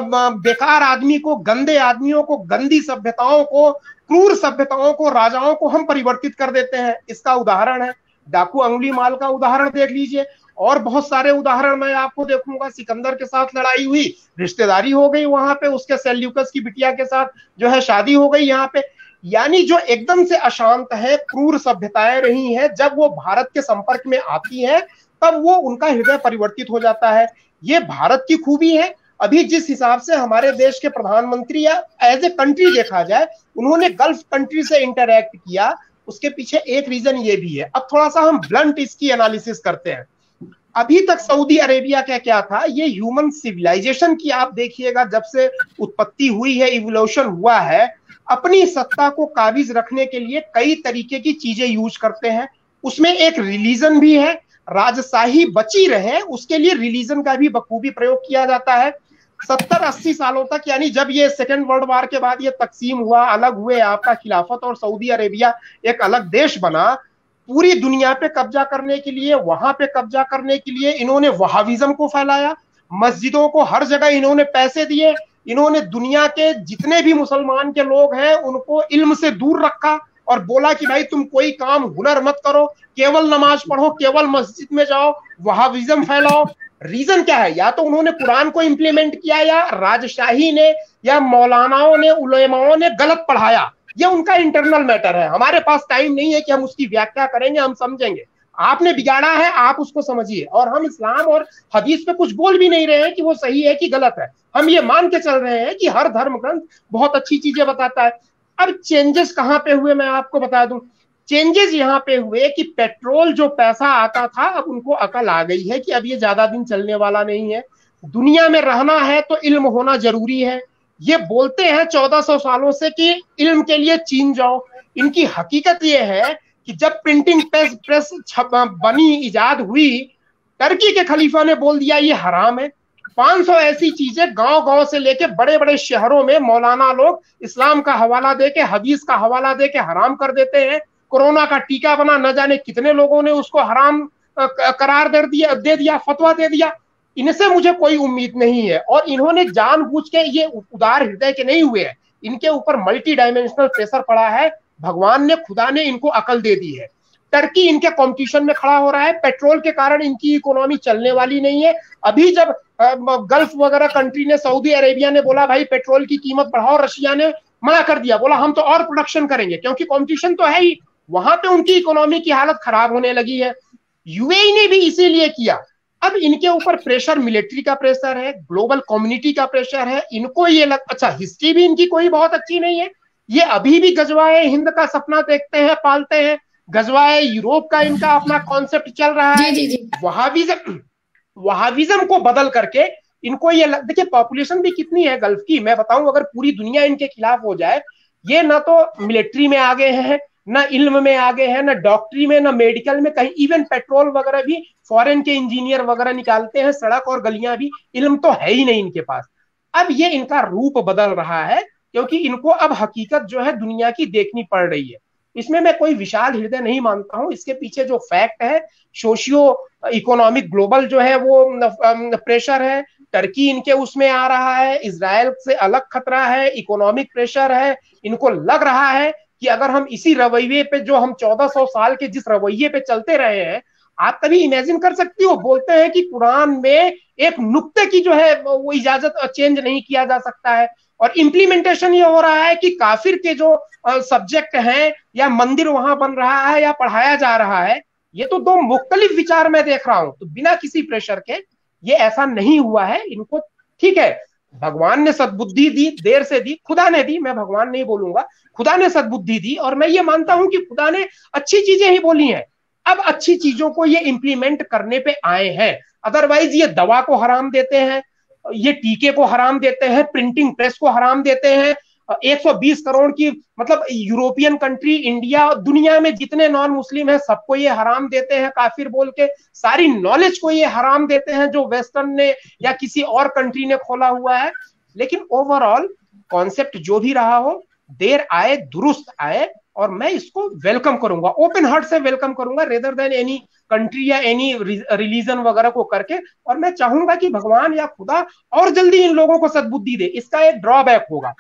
[SPEAKER 3] बेकार आदमी को, गंदे आदमियों को, गंदी सभ्यताओं को, क्रूर सभ्यताओं को, राजाओं को हम परिवर्तित कर देते हैं। इसका उदाहरण है डाकू अंगुली माल का उदाहरण देख लीजिए, और बहुत सारे उदाहरण मैं आपको देखूंगा। सिकंदर के साथ लड़ाई हुई, रिश्तेदारी हो गई वहां पे, उसके सेल्यूकस की बिटिया के साथ जो है शादी हो गई यहाँ पे। यानी जो एकदम से अशांत है, क्रूर सभ्यताएं रही हैं, जब वो भारत के संपर्क में आती है तब वो उनका हृदय परिवर्तित हो जाता है। ये भारत की खूबी है। अभी जिस हिसाब से हमारे देश के प्रधानमंत्री या एज ए कंट्री देखा जाए उन्होंने गल्फ कंट्री से इंटरैक्ट किया, उसके पीछे एक रीजन ये भी है। अब थोड़ा सा हम ब्लंट इसकी एनालिसिस करते हैं। अभी तक सऊदी अरेबिया का क्या था, ये ह्यूमन सिविलाइजेशन की आप देखिएगा, जब से उत्पत्ति हुई है, इवोल्यूशन हुआ है, अपनी सत्ता को काबिज रखने के लिए कई तरीके की चीजें यूज करते हैं। उसमें एक रिलीजन भी है, राजशाही बची रहे उसके लिए रिलीजन का भी बखूबी प्रयोग किया जाता है। सत्तर अस्सी सालों तक, यानी जब ये सेकेंड वर्ल्ड वॉर के बाद ये तकसीम हुआ, अलग हुए आपका खिलाफत और सऊदी अरेबिया एक अलग देश बना, पूरी दुनिया पे कब्जा करने के लिए, वहां पे कब्जा करने के लिए इन्होंने वहाबिज्म को फैलाया, मस्जिदों को हर जगह इन्होंने पैसे दिए, इन्होंने दुनिया के जितने भी मुसलमान के लोग हैं उनको इल्म से दूर रखा और बोला कि भाई तुम कोई काम हुनर मत करो, केवल नमाज पढ़ो, केवल मस्जिद में जाओ, वहाबिज्म फैलाओ। रीजन क्या है, या तो उन्होंने कुरान को इंप्लीमेंट किया या राजशाही ने या मौलानाओं ने, उलेमाओं ने गलत पढ़ाया। ये उनका इंटरनल मैटर है, हमारे पास टाइम नहीं है कि हम उसकी व्याख्या करेंगे, हम समझेंगे। आपने बिगाड़ा है, आप उसको समझिए। और हम इस्लाम और हदीस पे कुछ बोल भी नहीं रहे हैं कि वो सही है कि गलत है, हम ये मान के चल रहे हैं कि हर धर्म ग्रंथ बहुत अच्छी चीजें बताता है। अब चेंजेस कहाँ पे हुए मैं आपको बता दूं। चेंजेस यहाँ पे हुए कि पेट्रोल जो पैसा आता था, अब उनको अकल आ गई है कि अब ये ज्यादा दिन चलने वाला नहीं है, दुनिया में रहना है तो इल्म होना जरूरी है। ये बोलते हैं चौदह सौ सालों से कि इल्म के लिए चीन जाओ। इनकी हकीकत ये है कि जब प्रिंटिंग प्रेस प्रेस बनी, इजाद हुई, टर्की के खलीफा ने बोल दिया ये हराम है। पाँच सौ ऐसी चीजें गांव गांव से लेके बड़े बड़े शहरों में मौलाना लोग इस्लाम का हवाला देके, हदीस का हवाला देके हराम कर देते हैं। कोरोना का टीका बना, न जाने कितने लोगों ने उसको हराम करार दे दिया दे दिया फतवा दे दिया। इनसे मुझे कोई उम्मीद नहीं है, और इन्होंने जानबूझ के, ये उदार हृदय के नहीं हुए हैं, इनके ऊपर मल्टी डायमेंशनल प्रेशर पड़ा है। भगवान ने, खुदा ने इनको अकल दे दी है। टर्की इनके कंपटीशन में खड़ा हो रहा है, पेट्रोल के कारण इनकी इकोनॉमी चलने वाली नहीं है। अभी जब गल्फ वगैरह कंट्री ने, सऊदी अरेबिया ने बोला भाई पेट्रोल की कीमत बढ़ाओ, रशिया ने मना कर दिया, बोला हम तो और प्रोडक्शन करेंगे, क्योंकि कंपटीशन तो है ही, वहां पे उनकी इकोनॉमी की हालत खराब होने लगी है। यूएई ने भी इसीलिए किया। अब इनके ऊपर प्रेशर, मिलिट्री का प्रेशर है, ग्लोबल कम्युनिटी का प्रेशर है, इनको ये लग, अच्छा हिस्ट्री भी इनकी कोई बहुत अच्छी नहीं है, ये अभी भी गजवाए हिंद का सपना देखते हैं, पालते हैं, गजवाए यूरोप का इनका अपना कॉन्सेप्ट चल रहा है।
[SPEAKER 1] जी, जी, जी।
[SPEAKER 3] वहाबिज्म वहाबिज्म को बदल करके इनको ये लग, देखिए पॉपुलेशन भी कितनी है गल्फ की, मैं बताऊं अगर पूरी दुनिया इनके खिलाफ हो जाए, ये ना तो मिलिट्री में आगे हैं, ना इल्म में आगे हैं, ना डॉक्टरी में, ना मेडिकल में, कहीं इवन पेट्रोल वगैरह भी फॉरेन के इंजीनियर वगैरह निकालते हैं, सड़क और गलियां भी, इल्म तो है ही नहीं इनके पास। अब ये इनका रूप बदल रहा है, क्योंकि इनको अब हकीकत जो है दुनिया की देखनी पड़ रही है। इसमें मैं कोई विशाल हृदय नहीं मानता हूं, इसके पीछे जो फैक्ट है, सोशियो इकोनॉमिक ग्लोबल जो है वो प्रेशर है, टर्की इनके उसमें आ रहा है, इजराइल से अलग खतरा है, इकोनॉमिक प्रेशर है, इनको लग रहा है कि अगर हम इसी रवैये पे, जो हम चौदह सौ साल के जिस रवैये पे चलते रहे हैं, आप कभी इमेजिन कर सकती हो, बोलते हैं कि कुरान में एक नुक्ते की जो है वो इजाजत चेंज नहीं किया जा सकता है, और इम्प्लीमेंटेशन ये हो रहा है कि काफिर के जो सब्जेक्ट हैं या मंदिर वहां बन रहा है या पढ़ाया जा रहा है, ये तो दो मुख्तलिफ विचार मैं देख रहा हूं। तो बिना किसी प्रेशर के ये ऐसा नहीं हुआ है। इनको ठीक है, भगवान ने सद्बुद्धि दी, देर से दी, खुदा ने दी, मैं भगवान नहीं बोलूंगा, खुदा ने सद्बुद्धि दी, और मैं ये मानता हूं कि खुदा ने अच्छी चीजें ही बोली हैं। अब अच्छी चीजों को ये इंप्लीमेंट करने पे आए हैं, अदरवाइज ये दवा को हराम देते हैं, ये टीके को हराम देते हैं, प्रिंटिंग प्रेस को हराम देते हैं, एक सौ बीस करोड़ की मतलब यूरोपियन कंट्री, इंडिया, दुनिया में जितने नॉन मुस्लिम हैं सबको ये हराम देते हैं काफिर बोल के, सारी नॉलेज को ये हराम देते हैं जो वेस्टर्न ने या किसी और कंट्री ने खोला हुआ है। लेकिन ओवरऑल कॉन्सेप्ट जो भी रहा हो, देर आए दुरुस्त आए, और मैं इसको वेलकम करूंगा, ओपन हार्ट से वेलकम करूंगा, रेदर देन एनी कंट्री या एनी रिलीजन वगैरह को करके। और मैं चाहूंगा कि भगवान या खुदा और जल्दी इन लोगों को सद्बुद्धि दे। इसका एक ड्रॉबैक होगा,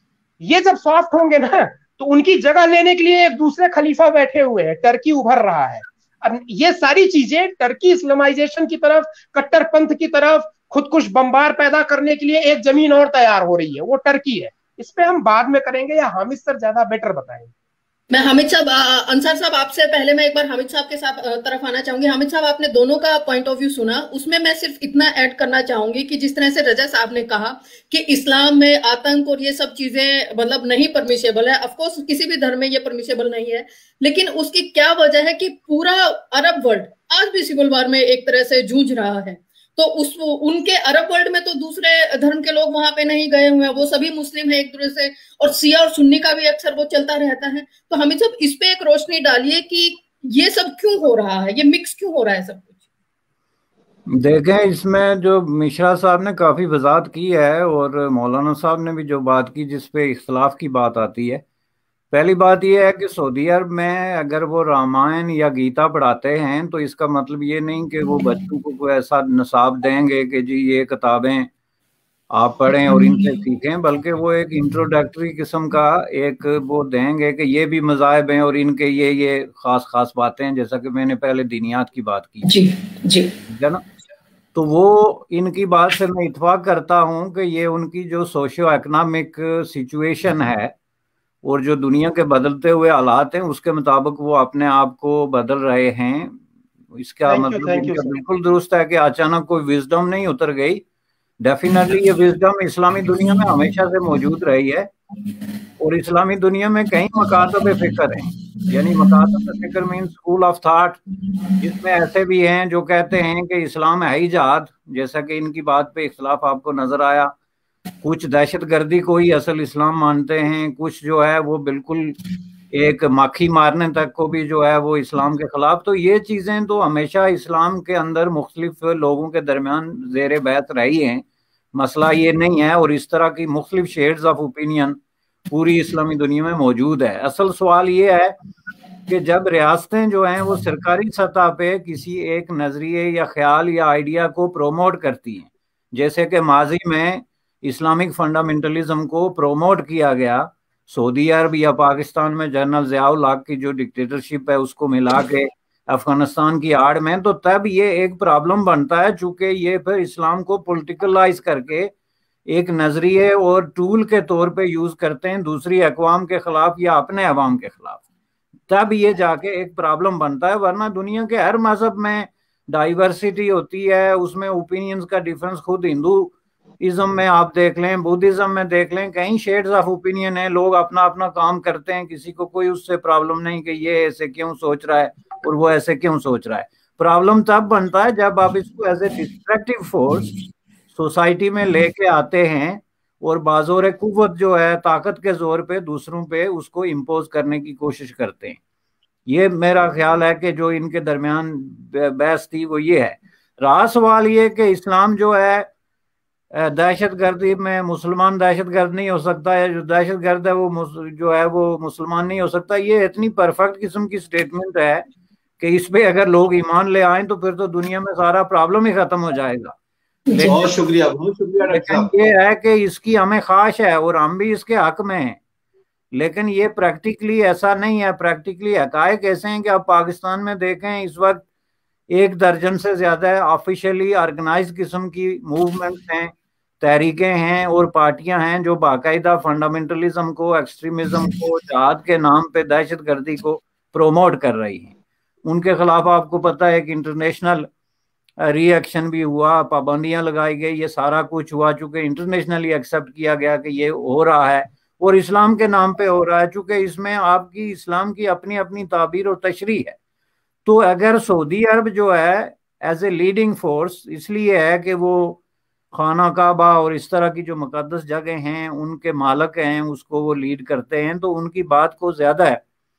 [SPEAKER 3] ये जब सॉफ्ट होंगे ना तो उनकी जगह लेने के लिए एक दूसरे खलीफा बैठे हुए हैं, टर्की उभर रहा है। अब ये सारी चीजें टर्की इस्लामाइजेशन की तरफ, कट्टरपंथ की तरफ, खुदकुश बम्बार पैदा करने के लिए एक जमीन और तैयार हो रही है, वो टर्की है। इस पे हम बाद में करेंगे, या हामिद सर ज्यादा बेटर बताएंगे।
[SPEAKER 1] मैं हामिद साहब, अंसार साहब, आपसे पहले मैं एक बार हामिद साहब के साथ तरफ आना चाहूंगी। हामिद साहब, आपने दोनों का पॉइंट ऑफ व्यू सुना, उसमें मैं सिर्फ इतना ऐड करना चाहूंगी कि जिस तरह से रजा साहब ने कहा कि इस्लाम में आतंक और ये सब चीजें मतलब नहीं परमिशेबल है, ऑफकोर्स किसी भी धर्म में ये परमिशेबल नहीं है, लेकिन उसकी क्या वजह है कि पूरा अरब वर्ल्ड आज भी सिविल वार में एक तरह से जूझ रहा है। तो उस उनके अरब वर्ल्ड में तो दूसरे धर्म के लोग वहां पे नहीं गए हुए हैं, वो सभी मुस्लिम है एक दूसरे से, और शिया और सुन्नी का भी अक्सर वो चलता रहता है। तो हमें सब इस पे एक रोशनी डालिए कि ये सब क्यों हो रहा है, ये मिक्स क्यों हो रहा है सब कुछ।
[SPEAKER 2] देखें, इसमें जो मिश्रा साहब ने काफी वजाहत की है, और मौलाना साहब ने भी जो बात की जिसपे इख्तलाफ की बात आती है। पहली बात यह है कि सऊदी अरब में अगर वो रामायण या गीता पढ़ाते हैं तो इसका मतलब ये नहीं कि वो बच्चों को कोई ऐसा नसाब देंगे कि जी ये किताबें आप पढ़ें और इनसे सीखें, बल्कि वो एक इंट्रोडक्टरी किस्म का एक वो देंगे कि ये भी मज़ाहिब हैं और इनके ये ये खास खास बातें हैं, जैसा कि मैंने पहले दीनियात की बात की।
[SPEAKER 1] जी जी,
[SPEAKER 2] है ना। तो वो इनकी बात से मैं इत्फाक करता हूँ कि ये उनकी जो सोशियो इकोनॉमिक सिचुएशन है और जो दुनिया के बदलते हुए हालात हैं उसके मुताबिक वो अपने आप को बदल रहे हैं। इसका मतलब इनका बिल्कुल दुरुस्त है कि अचानक कोई विजडम नहीं उतर गई। डेफिनेटली ये विजडम इस्लामी दुनिया में हमेशा से मौजूद रही है, और इस्लामी दुनिया में कई मकातब फिक्र हैं, यानी मकातब फिक्र मीन स्कूल ऑफ थॉट, जिसमें ऐसे भी हैं जो कहते हैं कि इस्लाम है ही जहाद, जैसा कि इनकी बात पे इख्तलाफ आपको नजर आया। कुछ दहशतगर्दी को ही असल इस्लाम मानते हैं, कुछ जो है वो बिल्कुल एक माखी मारने तक को भी जो है वो इस्लाम के खिलाफ। तो ये चीज़ें तो हमेशा इस्लाम के अंदर मुख्तलिफ लोगों के दरमियान ज़ेर बहस रही हैं, मसला ये नहीं है। और इस तरह की मुख्तलिफ शेड्स ऑफ ओपिनियन पूरी इस्लामी दुनिया में मौजूद है। असल सवाल ये है कि जब रियासतें जो हैं वो सरकारी सतह पे किसी एक नज़रिए या ख्याल या आइडिया को प्रोमोट करती हैं, जैसे कि माजी में इस्लामिक फंडामेंटलिज्म को प्रोमोट किया गया सऊदी अरब या पाकिस्तान में जनरल ज़िया-उल हक की जो डिक्टेटरशिप है उसको मिला के अफगानिस्तान की आड़ में, तो तब ये एक प्रॉब्लम बनता है, चूंकि ये फिर इस्लाम को पॉलिटिकलाइज करके एक नजरिए और टूल के तौर पे यूज करते हैं दूसरी अकवाम के खिलाफ या अपने अवाम के खिलाफ, तब ये जाके एक प्रॉब्लम बनता है। वरना दुनिया के हर मजहब में डाइवर्सिटी होती है, उसमें ओपिनियंस का डिफरेंस, खुद हिंदुइज्म में आप देख लें, बुद्धिज्म में देख लें, कई शेड्स ऑफ ओपिनियन है, लोग अपना अपना काम करते हैं, किसी को कोई उससे प्रॉब्लम नहीं कि ये ऐसे क्यों सोच रहा है और वो ऐसे क्यों सोच रहा है। प्रॉब्लम तब बनता है जब आप इसको as a destructive force society में लेके आते हैं और बाजोर कुव्वत जो है, ताकत के जोर पे दूसरों पे उसको इम्पोज करने की कोशिश करते हैं। ये मेरा ख्याल है कि जो इनके दरमियान बहस थी वो ये है। रहा सवाल ये कि इस्लाम जो है दहशत गर्दी में, मुसलमान दहशत गर्द नहीं हो सकता है, जो दहशत गर्द है वो जो है वो मुसलमान नहीं हो सकता। ये इतनी परफेक्ट किस्म की स्टेटमेंट है कि इस पे अगर लोग ईमान ले आए तो फिर तो दुनिया में सारा प्रॉब्लम ही खत्म हो जाएगा।
[SPEAKER 4] बहुत शुक्रिया, बहुत शुक्रिया डॉक्टर साहब।
[SPEAKER 2] ये है कि इसकी हमें ख्वाहिश है और हम भी इसके हक में हैं, लेकिन ये प्रैक्टिकली ऐसा नहीं है। प्रैक्टिकली हकायक ऐसे हैं कि आप पाकिस्तान में देखें, इस वक्त एक दर्जन से ज्यादा ऑफिशियली ऑर्गेनाइज किस्म की मूवमेंट्स हैं, तहरीकें हैं और पार्टियां हैं जो बाकायदा फंडामेंटलिज्म को, एक्सट्रीमिज्म को, जहाद के नाम पे दहशत गर्दी को प्रोमोट कर रही हैं। उनके खिलाफ आपको पता है कि इंटरनेशनल रिएक्शन भी हुआ, पाबंदियां लगाई गई, ये सारा कुछ हुआ, चूंकि इंटरनेशनली एक्सेप्ट किया गया कि ये हो रहा है और इस्लाम के नाम पे हो रहा है, चूंकि इसमें आपकी इस्लाम की अपनी अपनी ताबीर और तशरीह है। तो अगर सऊदी अरब जो है एज ए लीडिंग फोर्स इसलिए है कि वो खाना काबा और इस तरह की जो मुकद्दस जगह हैं उनके मालक हैं, उसको वो लीड करते हैं, तो उनकी बात को ज्यादा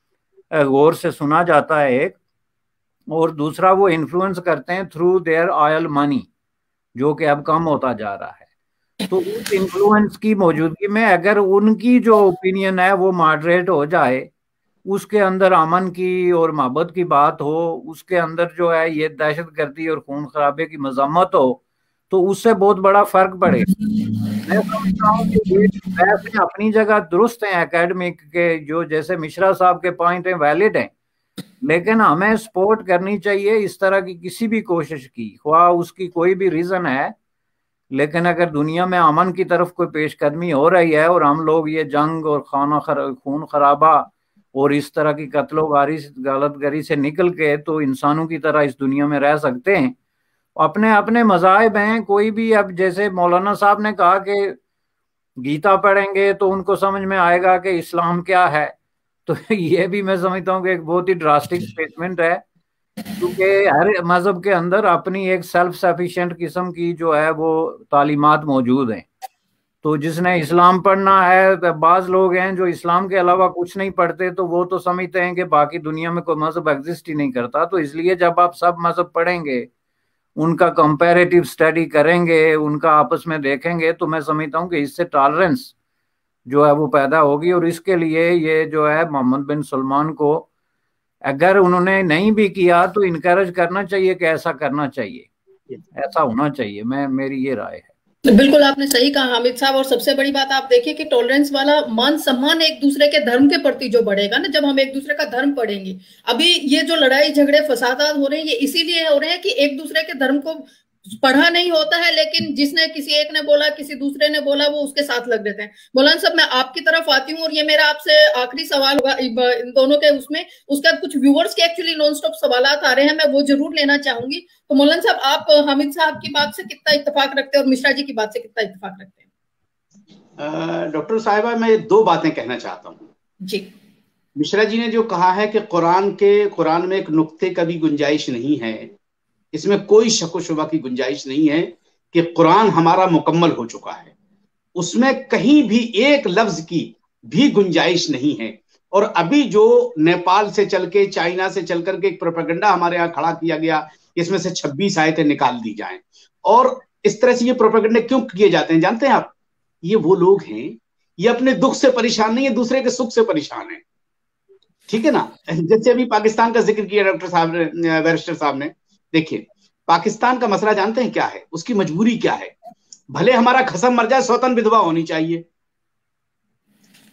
[SPEAKER 2] गौर से सुना जाता है एक, और दूसरा वो इन्फ्लुएंस करते हैं थ्रू देयर ऑयल मनी, जो कि अब कम होता जा रहा है। तो उस इन्फ्लुएंस की मौजूदगी में अगर उनकी जो ओपिनियन है वो मॉडरेट हो जाए, उसके अंदर अमन की और मोहब्बत की बात हो, उसके अंदर जो है ये दहशत गर्दी और खून खराबे की मजम्मत हो, तो उससे बहुत बड़ा फर्क पड़ेगा। मैं समझता हूँ कि ये बहसें अपनी जगह दुरुस्त हैं एकेडमिक के, जो जैसे मिश्रा साहब के पॉइंट हैं वैलिड हैं, लेकिन हमें सपोर्ट करनी चाहिए इस तरह की किसी भी कोशिश की, ख्वाह उसकी कोई भी रीजन है। लेकिन अगर दुनिया में अमन की तरफ कोई पेशकदमी हो रही है और हम लोग ये जंग और खाना खर, खून खराबा और इस तरह की कत्लो गारी गलतगरी से निकल के तो इंसानों की तरह इस दुनिया में रह सकते हैं, अपने अपने मज़ाहिब हैं कोई भी। अब जैसे मौलाना साहब ने कहा कि गीता पढ़ेंगे तो उनको समझ में आएगा कि इस्लाम क्या है, तो ये भी मैं समझता हूँ कि एक बहुत ही ड्रास्टिक स्टेटमेंट है, क्योंकि हर मजहब के अंदर अपनी एक सेल्फ सफिशिएंट किस्म की जो है वो तालीमात मौजूद हैं। तो जिसने इस्लाम पढ़ना है, बाज लोग हैं जो इस्लाम के अलावा कुछ नहीं पढ़ते, तो वो तो समझते हैं कि बाकी दुनिया में कोई मजहब एग्जिस्ट ही नहीं करता। तो इसलिए जब आप सब मजहब पढ़ेंगे, उनका कंपैरेटिव स्टडी करेंगे, उनका आपस में देखेंगे, तो मैं समझता हूँ कि इससे टॉलरेंस जो है वो पैदा होगी। और इसके लिए ये जो है मोहम्मद बिन सलमान को अगर उन्होंने नहीं भी किया तो इनकरेज करना चाहिए कि ऐसा करना चाहिए, ऐसा होना चाहिए। मैं मेरी ये राय है।
[SPEAKER 1] बिल्कुल आपने सही कहा हामिद साहब। और सबसे बड़ी बात आप देखिए कि टॉलरेंस वाला मान सम्मान एक दूसरे के धर्म के प्रति जो बढ़ेगा ना, जब हम एक दूसरे का धर्म पढ़ेंगे। अभी ये जो लड़ाई झगड़े फसादात हो रहे हैं ये इसीलिए हो रहे हैं कि एक दूसरे के धर्म को पढ़ा नहीं होता है, लेकिन जिसने किसी एक ने बोला, किसी दूसरे ने बोला, वो उसके साथ लग देते हैं। मौलाना साहब मैं आपकी तरफ आती हूँ और ये मेरा आपसे आखिरी सवाल होगा इन दोनों के उसमें। उसका कुछ व्यूअर्स के एक्चुअली नॉन स्टॉप सवालात आ रहे हैं, मैं वो जरूर लेना चाहूंगी। तो मौलाना साहब आप हामिद साहब की बात से कितना इत्तेफाक रखते हैं और मिश्रा जी की बात से कितना इत्तेफाक रखते हैं?
[SPEAKER 4] डॉक्टर साहिबा मैं दो बातें कहना चाहता हूँ
[SPEAKER 1] जी।
[SPEAKER 4] मिश्रा जी ने जो कहा है कि कुरान के कुरान में एक नुक्ते का भी गुंजाइश नहीं है, इसमें कोई शक शुबा की गुंजाइश नहीं है कि कुरान हमारा मुकम्मल हो चुका है, उसमें कहीं भी एक लफ्ज की भी गुंजाइश नहीं है। और अभी जो नेपाल से चल के, चाइना से चल करके एक प्रोपेगेंडा हमारे यहाँ खड़ा किया गया, इसमें से छब्बीस आयतें निकाल दी जाएं, और इस तरह से ये प्रोपेगेंडा क्यों किए जाते हैं जानते हैं आप? ये वो लोग हैं, ये अपने दुख से परेशान नहीं है, दूसरे के सुख से परेशान है, ठीक है ना। जैसे अभी पाकिस्तान का जिक्र किया डॉक्टर साहब ने, बैरिस्टर साहब ने, देखिए पाकिस्तान का मसला जानते हैं क्या है, उसकी मजबूरी क्या है? भले हमारा खसम मर जाए, स्वतंत्र विधवा होनी चाहिए,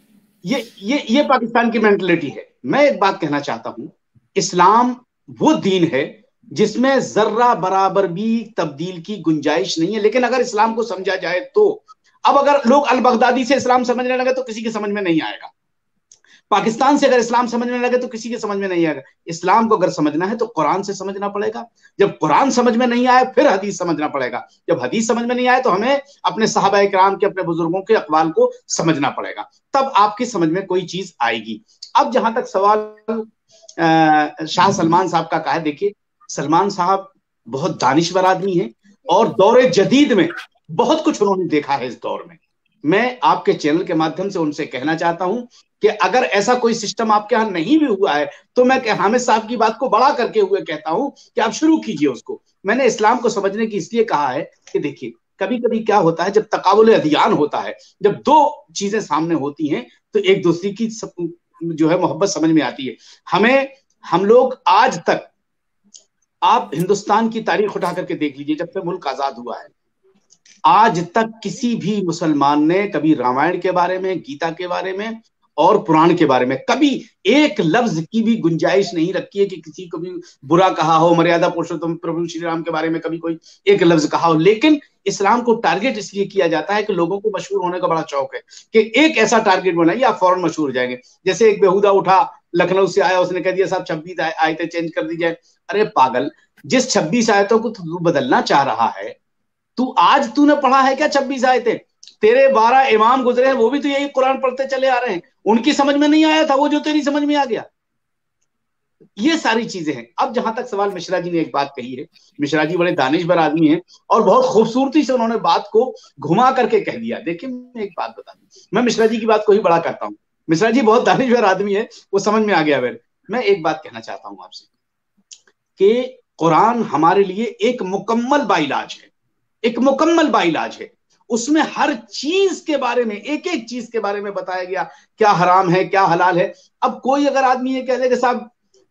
[SPEAKER 4] ये ये ये पाकिस्तान की मेंटलिटी है। मैं एक बात कहना चाहता हूं, इस्लाम वो दीन है जिसमें जर्रा बराबर भी तब्दील की गुंजाइश नहीं है। लेकिन अगर इस्लाम को समझा जाए तो, अब अगर लोग अल बगदादी से इस्लाम समझने लगे तो किसी के समझ में नहीं आएगा। पाकिस्तान से अगर इस्लाम समझने लगे तो किसी के समझ में नहीं आएगा। इस्लाम को अगर समझना है तो कुरान से समझना पड़ेगा। जब कुरान समझ में नहीं आए फिर हदीस समझना पड़ेगा। जब हदीस समझ में नहीं आए तो हमें अपने सहाबा किराम के, अपने बुजुर्गों के अक़वाल को समझना पड़ेगा, तब आपकी समझ में कोई चीज आएगी। अब जहां तक सवाल शाह सलमान साहब का कहा है, देखिए सलमान साहब बहुत दानिशवर आदमी हैं और दौरे जदीद में बहुत कुछ उन्होंने देखा है। इस दौर में मैं आपके चैनल के माध्यम से उनसे कहना चाहता हूं कि अगर ऐसा कोई सिस्टम आपके यहाँ नहीं भी हुआ है तो मैं हामिद साहब की बात को बड़ा करके हुए कहता हूं कि आप शुरू कीजिए उसको। मैंने इस्लाम को समझने की इसलिए कहा है कि देखिए कभी कभी क्या होता है, जब तकाबुल अदियान होता है, जब दो चीजें सामने होती हैं तो एक दूसरे की जो है मोहब्बत समझ में आती है। हमें हम लोग आज तक, आप हिंदुस्तान की तारीख उठा करके देख लीजिए, जब से मुल्क आजाद हुआ है आज तक किसी भी मुसलमान ने कभी रामायण के बारे में, गीता के बारे में और पुराण के बारे में कभी एक लफ्ज की भी गुंजाइश नहीं रखी है कि किसी को भी बुरा कहा हो, मर्यादा पुरुषोत्तम प्रभु श्री राम के बारे में कभी कोई एक लफ्ज कहा हो। लेकिन इस्लाम को टारगेट इसलिए किया जाता है कि लोगों को मशहूर होने का बड़ा शौक है कि एक ऐसा टारगेट बनाइए आप फौरन मशहूर हो जाएंगे। जैसे एक बेहुदा उठा, लखनऊ से आया, उसने कह दिया साहब छब्बीस आयतें चेंज कर दी जाए। अरे पागल, जिस छब्बीस आयतों को तू बदलना चाह रहा है, तू आज तूने पढ़ा है क्या छब्बीस आयतें? तेरे बारह इमाम गुजरे हैं, वो भी तो यही कुरान पढ़ते चले आ रहे हैं, उनकी समझ में नहीं आया था वो जो तेरी समझ में आ गया। ये सारी चीजें हैं। अब जहां तक सवाल, मिश्रा जी ने एक बात कही है, मिश्रा जी बड़े दानिशवर आदमी हैं और बहुत खूबसूरती से उन्होंने बात को घुमा करके कह दिया। देखिए मैं एक बात बता दूं, मैं मिश्रा जी की बात को ही बड़ा करता हूं, मिश्रा जी बहुत दानिशवर आदमी है, वो समझ में आ गया मेरे। मैं एक बात कहना चाहता हूं आपसे कि कुरान हमारे लिए एक मुकम्मल बाइलाज है, एक मुकम्मल बाइलाज है। उसमें हर चीज के बारे में, एक एक चीज के बारे में बताया गया, क्या हराम है क्या हलाल है। अब कोई अगर आदमी ये कह दे कि साहब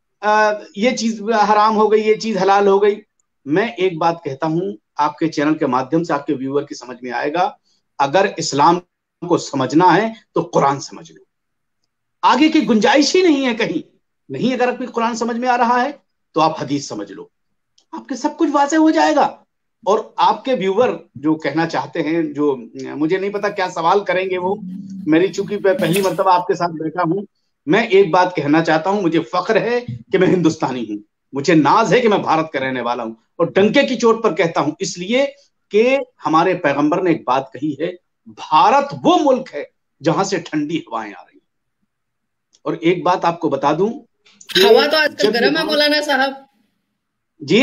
[SPEAKER 4] ये चीज हराम हो गई, ये चीज हलाल हो गई, मैं एक बात कहता हूं आपके चैनल के माध्यम से आपके व्यूअर की समझ में आएगा, अगर इस्लाम को समझना है तो कुरान समझ लो, आगे की गुंजाइश ही नहीं है कहीं। नहीं, अगर आपको कुरान समझ में आ रहा है तो आप हदीस समझ लो, आपके सब कुछ वाज़ेह हो जाएगा। और आपके व्यूवर जो कहना चाहते हैं, जो मुझे नहीं पता क्या सवाल करेंगे वो, मेरी चूंकि पहली मर्तबा आपके साथ बैठा हूं, मैं एक बात कहना चाहता हूं, मुझे फख्र है कि मैं हिंदुस्तानी हूं, मुझे नाज है कि मैं भारत का रहने वाला हूं, और डंके की चोट पर कहता हूं इसलिए कि हमारे पैगंबर ने एक बात कही है, भारत वो मुल्क है जहां से ठंडी हवाएं आ रही हैं। और एक बात आपको बता दूं,
[SPEAKER 1] हवा तो आजकल गर्म है मौलाना साहब
[SPEAKER 4] जी,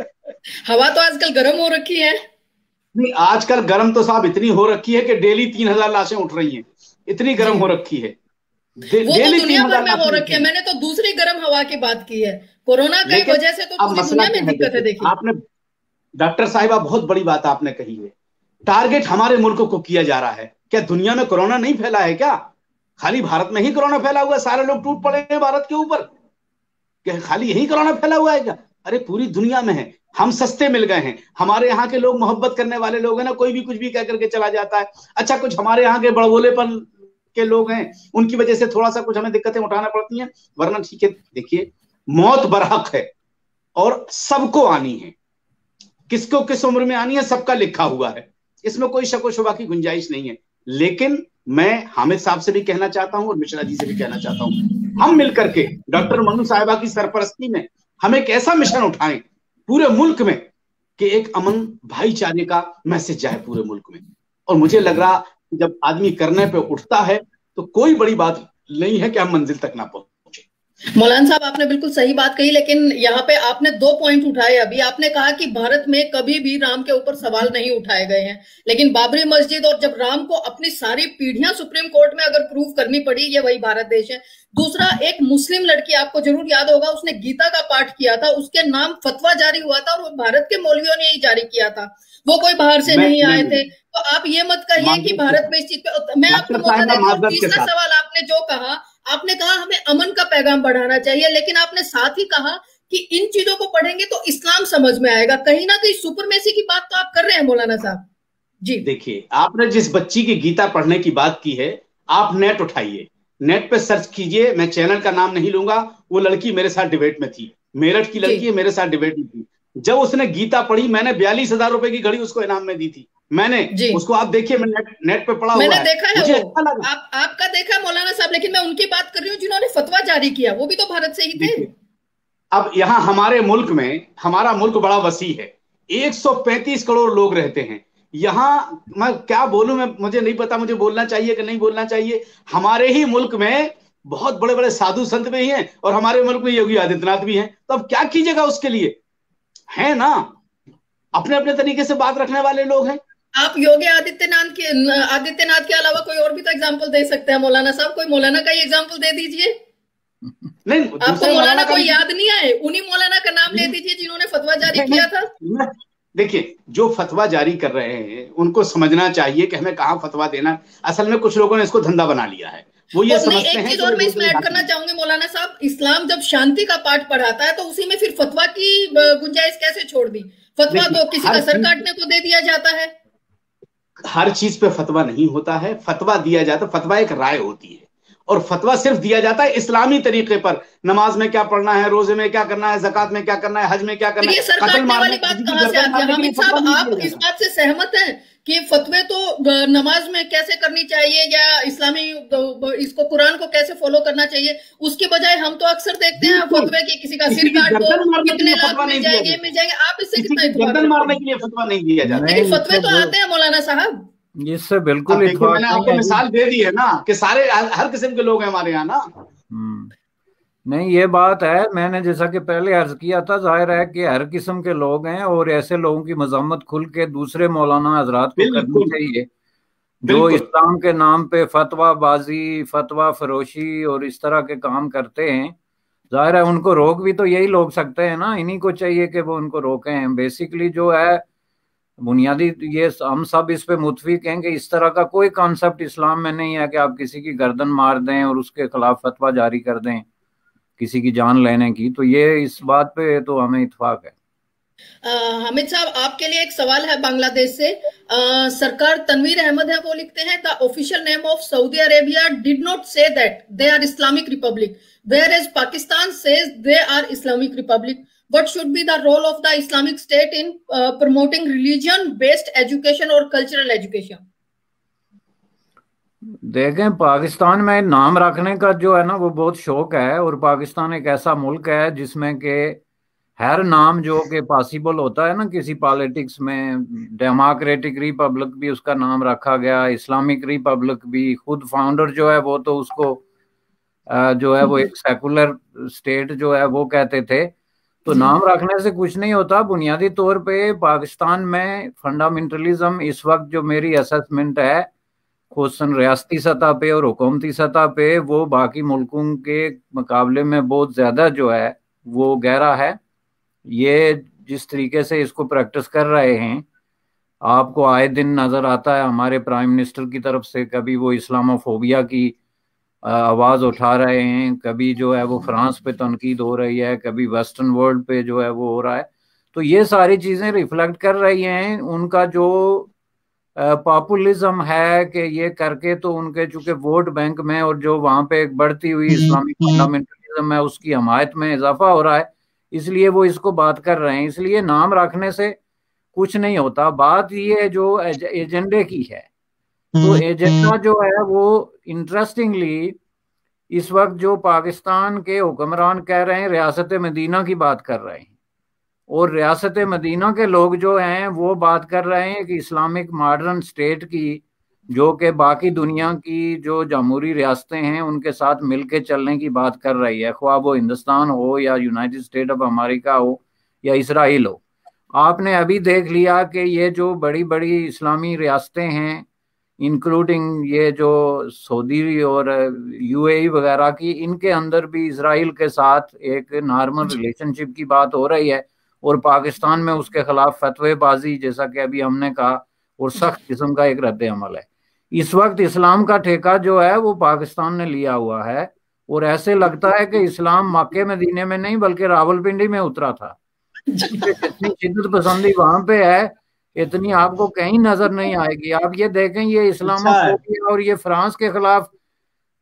[SPEAKER 1] हवा तो आजकल गर्म हो रखी है।
[SPEAKER 4] नहीं, आजकल गर्म तो साहब इतनी हो रखी है कि डेली तीन हजार लाशें उठ रही हैं, इतनी गर्म हो रखी है।
[SPEAKER 1] वो तो दुनिया भर में हो रखी है, मैंने तो दूसरी गर्म हवा की बात की है, कोरोना की वजह से तो पूरी दुनिया में दिक्कत है। देखिए
[SPEAKER 4] आपने, डॉक्टर साहिबा बहुत बड़ी बात आपने कही है, टारगेट हमारे मुल्क को किया जा रहा है। क्या दुनिया में कोरोना नहीं फैला है क्या? खाली भारत में ही कोरोना फैला हुआ है, सारे लोग टूट पड़े हैं भारत के ऊपर, क्या खाली यही कोरोना फैला हुआ है क्या? अरे पूरी दुनिया में है। हम सस्ते मिल गए हैं, हमारे यहाँ के लोग मोहब्बत करने वाले लोग हैं ना, कोई भी कुछ भी कह करके चला जाता है। अच्छा, कुछ हमारे यहाँ के बड़बोलेपन के लोग हैं, उनकी वजह से थोड़ा सा कुछ हमें दिक्कतें उठाना पड़ती हैं, वरना ठीक है। देखिए मौत बरहक है और सबको आनी है, किसको किस उम्र में आनी है सबका लिखा हुआ है, इसमें कोई शक व शुबा की गुंजाइश नहीं है। लेकिन मैं हामिद साहब से भी कहना चाहता हूं और मिश्रा जी से भी कहना चाहता हूं, हम मिलकर के डॉक्टर मनु साहिबा की सरपरस्ती में हम एक ऐसा मिशन उठाएं पूरे मुल्क में कि एक अमन भाईचारे का मैसेज जाए पूरे मुल्क में। और मुझे लग रहा कि जब आदमी करने पे उठता है तो कोई बड़ी बात नहीं है कि हम मंजिल तक ना पहुंचे।
[SPEAKER 1] मौलाना साहब आपने बिल्कुल सही बात कही, लेकिन यहाँ पे आपने दो पॉइंट उठाए। अभी आपने कहा कि भारत में कभी भी राम के ऊपर सवाल नहीं उठाए गए हैं, लेकिन बाबरी मस्जिद और जब राम को अपनी सारी पीढ़ियां सुप्रीम कोर्ट में अगर प्रूव करनी पड़ी, ये वही भारत देश है। दूसरा, एक मुस्लिम लड़की, आपको जरूर याद होगा, उसने गीता का पाठ किया था, उसके नाम फतवा जारी हुआ था और वो भारत के मौलवियों ने ही जारी किया था, वो कोई बाहर से नहीं आए थे। तो आप ये मत कहिए कि भारत में इस चीज पे, मैं आपको मौका देता हूं। तीसरा सवाल आपने जो कहा, आपने कहा हमें अमन का पैगाम बढ़ाना चाहिए, लेकिन आपने साथ ही कहा कि इन चीजों को पढ़ेंगे तो इस्लाम समझ में आएगा। कहीं ना कहीं सुपरमेसी की बात तो आप कर रहे हैं मौलाना साहब जी।
[SPEAKER 4] देखिए, आपने जिस बच्ची की गीता पढ़ने की बात की है, आप नेट उठाइए, नेट पे सर्च कीजिए, मैं चैनल का नाम नहीं लूंगा, वो लड़की मेरे साथ डिबेट में थी, मेरठ की लड़की है, मेरे साथ डिबेट में थी। जब उसने गीता पढ़ी, मैंने बयालीस हजार रुपए की घड़ी उसको इनाम में दी थी, मैंने उसको, आप देखिए, मैं नेट, नेट पे पढ़ा हुआ है,
[SPEAKER 1] मैंने देखा है वो, अच्छा लगा। आप, आपका देखा मौलाना साहब, लेकिन मैं उनकी बात कर रही हूँ जिन्होंने फतवा जारी किया, वो भी तो भारत से ही थे।
[SPEAKER 4] अब यहाँ हमारे मुल्क में, हमारा मुल्क बड़ा वसी है, एक सौ पैंतीस करोड़ लोग रहते हैं यहाँ। मैं क्या बोलूं, मैं मुझे नहीं पता मुझे बोलना चाहिए कि नहीं बोलना चाहिए। हमारे ही मुल्क में बहुत बड़े बड़े साधु संत भी हैं और हमारे मुल्क में योगी आदित्यनाथ भी हैं, तो अब क्या कीजिएगा उसके लिए, है ना, अपने अपने तरीके से बात रखने वाले लोग हैं।
[SPEAKER 1] आप योगी आदित्यनाथ के आदित्यनाथ के अलावा कोई और भी तो एग्जाम्पल दे सकते हैं मौलाना साहब, कोई मौलाना का ही एग्जाम्पल दे दीजिए।
[SPEAKER 4] नहीं,
[SPEAKER 1] आपको मौलाना कोई याद नहीं आए? उन्हीं मौलाना का नाम ले दीजिए जिन्होंने फतवा जारी किया था।
[SPEAKER 4] देखिए, जो फतवा जारी कर रहे हैं उनको समझना चाहिए कि हमें कहाँ फतवा देना। असल में कुछ लोगों ने इसको धंधा बना लिया है, वो ये समझते हैं।
[SPEAKER 1] एक चीज और मैं इसमें ऐड करना चाहूंगी मौलाना साहब, इस्लाम जब शांति का पाठ पढ़ाता है तो उसी में फिर फतवा की गुंजाइश कैसे छोड़ दी? फतवा तो किसी का सर काटने को दे दिया जाता है।
[SPEAKER 4] हर चीज पे फतवा नहीं होता है, फतवा दिया जाता, फतवा एक राय होती है, और फतवा सिर्फ दिया जाता है इस्लामी तरीके पर। नमाज में क्या पढ़ना है, रोजे में क्या करना है, ज़कात में क्या करना है, हज में क्या करना है।
[SPEAKER 1] ये सरकार वाली बात कहां से आती है? हामिद साहब, आप इस बात से सहमत हैं कि फतवे तो नमाज में कैसे करनी चाहिए या इस्लामी इसको कुरान को कैसे फॉलो करना चाहिए, उसके बजाय हम तो अक्सर देखते हैं फतवे की किसी का सिर काट दो, कितने लाख मिल जाएंगे मिल जाएंगे आप इससे कितना
[SPEAKER 4] गर्दन मारने के लिए फतवा नहीं दिया जाता।
[SPEAKER 1] लेकिन फतवे तो आते हैं मौलाना साहब।
[SPEAKER 2] इससे बिल्कुल
[SPEAKER 4] मैंने आपको मिसाल दे दी है ना कि सारे हर किस्म के लोग हैं हमारे यहाँ ना।
[SPEAKER 2] नहीं, ये बात है, मैंने जैसा कि पहले अर्ज किया था, जाहिर है कि हर किस्म के लोग हैं और ऐसे लोगों की मजम्मत खुल के दूसरे मौलाना हजरात को करनी चाहिए जो इस्लाम के नाम पे फतवा बाजी, फतवा फरोशी और इस तरह के काम करते हैं। जाहिर है उनको रोक भी तो यही लोग सकते हैं ना, इन्हीं को चाहिए कि वो उनको रोकें। बेसिकली जो है बुनियादी, ये हम सब इस पे मुतफिक हैं कि इस तरह का कोई कॉन्सेप्ट इस्लाम में नहीं है कि आप किसी की गर्दन मार दें और उसके खिलाफ फतवा जारी कर दें किसी की जान लेने की। तो ये इस बात पे तो हमें इत्फाक है।
[SPEAKER 1] हामिद साहब, आपके लिए एक सवाल है बांग्लादेश से। आ, सरकार तनवीर अहमद है, वो लिखते हैं the official name of Saudi Arabia did not say that they are Islamic republic whereas Pakistan says they are Islamic republic. What should be the role of the Islamic State in uh, promoting religion-based education और cultural education?
[SPEAKER 2] देखें, पाकिस्तान में नाम रखने का जो है ना वो बहुत शौक है, और पाकिस्तान एक ऐसा मुल्क है जिसमें के हर नाम जो कि पॉसिबल होता है ना किसी पॉलिटिक्स में, डेमोक्रेटिक रिपब्लिक भी उसका नाम रखा गया, इस्लामिक रिपब्लिक भी। खुद फाउंडर जो है वो तो उसको जो है वो एक सेकुलर स्टेट जो है वो कहते थे। तो नाम रखने से कुछ नहीं होता। बुनियादी तौर पे पाकिस्तान में फंडामेंटलिज्म इस वक्त जो मेरी असेसमेंट है खुसूसन रियासती सतह पे और हुकूमती सतह पे, वो बाकी मुल्कों के मुकाबले में बहुत ज़्यादा जो है वो गहरा है। ये जिस तरीके से इसको प्रैक्टिस कर रहे हैं आपको आए दिन नज़र आता है हमारे प्राइम मिनिस्टर की तरफ से, कभी वो इस्लामोफोबिया की आवाज़ उठा रहे हैं, कभी जो है वो फ्रांस पे तनकीद हो रही है, कभी वेस्टर्न वर्ल्ड पे जो है वो हो रहा है। तो ये सारी चीज़ें रिफ्लेक्ट कर रही हैं उनका जो पॉपुलिज्म है कि ये करके तो उनके चूंकि वोट बैंक में और जो वहाँ पे एक बढ़ती हुई इस्लामिक फंडामेंटलिज्म है उसकी हमायत में इजाफा हो रहा है, इसलिए वो इसको बात कर रहे हैं। इसलिए नाम रखने से कुछ नहीं होता। बात ये जो एजेंडे की है, तो एजेंडा जो है वो इंटरेस्टिंगली इस वक्त जो पाकिस्तान के हुक्मरान कह रहे हैं रियासत मदीना की बात कर रहे हैं, और रियासत मदीना के लोग जो हैं वो बात कर रहे हैं कि इस्लामिक मॉडर्न स्टेट की, जो कि बाकी दुनिया की जो जमहूरी रियासतें हैं उनके साथ मिलके चलने की बात कर रही है, ख्वाह वो हिंदुस्तान हो या यूनाइटेड स्टेट ऑफ अमेरिका हो या इसराइल हो। आपने अभी देख लिया कि ये जो बड़ी बड़ी इस्लामी रियासतें हैं इंक्लूडिंग ये जो सऊदी और यूएई वगैरह की, इनके अंदर भी इसराइल के साथ एक नॉर्मल रिलेशनशिप की बात हो रही है, और पाकिस्तान में उसके खिलाफ फतवेबाजी जैसा कि अभी हमने कहा और सख्त किस्म का एक रद्द अमल है। इस वक्त इस्लाम का ठेका जो है वो पाकिस्तान ने लिया हुआ है, और ऐसे लगता है कि इस्लाम मक्के मदीने में नहीं बल्कि रावलपिंडी में उतरा था। जितनी शिद्दत पसंदी वहां पे है इतनी आपको कहीं नजर नहीं आएगी। आप ये देखें, ये इस्लामोफोबिया और ये फ्रांस के खिलाफ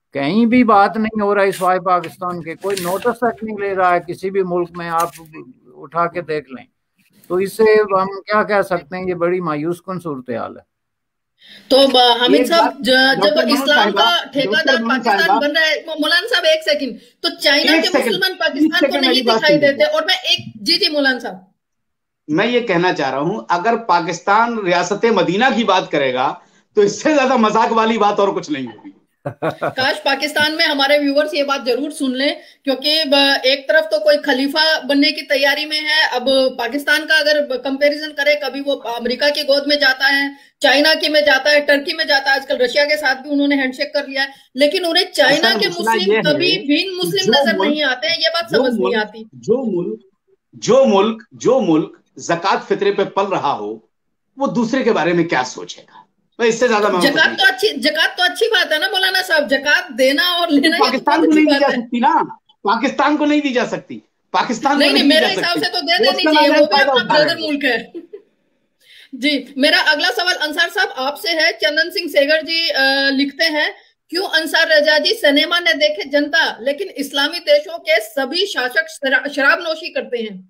[SPEAKER 2] कहीं भी बात नहीं हो रहा है सिवाय पाकिस्तान के, कोई नोटिस तक नहीं ले रहा है किसी भी मुल्क में, आप उठा के देख लें। तो इससे हम क्या कह सकते हैं, ये बड़ी मायूस कुन सूरत हाल है।
[SPEAKER 1] तो हामिद साहब, जब इस्लाम का ठेकेदार पाकिस्तान बन रहा है, मौलाना साहब एक सेकंड, तो चाइना के मुसलमान पाकिस्तान को नहीं दिखाई देते। और मैं एक जी जी मौलाना साहब,
[SPEAKER 4] मैं ये कहना चाह रहा हूं, अगर पाकिस्तान रियासत मदीना की बात करेगा तो इससे ज्यादा मजाक वाली बात और कुछ नहीं होगी।
[SPEAKER 1] काश पाकिस्तान में हमारे व्यूवर्स ये बात जरूर सुन लें, क्योंकि एक तरफ तो कोई खलीफा बनने की तैयारी में है। अब पाकिस्तान का अगर कंपैरिजन करें, कभी वो अमेरिका की गोद में जाता है, चाइना की में जाता है, टर्की में जाता है, आजकल रशिया के साथ भी उन्होंने हैंडशेक कर लिया है, लेकिन उन्हें चाइना के मुस्लिम कभी भी मुस्लिम नजर नहीं आते हैं। ये बात समझ नहीं आती।
[SPEAKER 4] जो मुल्क जो मुल्क जो मुल्क ज़कात फित्रे पे पल रहा हो, वो दूसरे के बारे में क्या सोचेगा? इससे ज्यादा
[SPEAKER 1] जकात तो अच्छी जकात तो अच्छी बात है ना मौलाना साहब, जकात देना और लेना
[SPEAKER 4] पाकिस्तान को नहीं दी जा सकती ना, पाकिस्तान को नहीं दी जा सकती, पाकिस्तान
[SPEAKER 1] नहीं नहीं मेरे हिसाब से तो दे देनी चाहिए, वो भी अपना ब्रदर मुल्क है। जी, मेरा अगला सवाल अंसार साहब आपसे है। चंदन सिंह सेगर जी आ, लिखते हैं, क्यों अंसार रजा जी, सिनेमा ने देखे जनता लेकिन इस्लामी देशों के सभी शासक शराब नोशी करते हैं।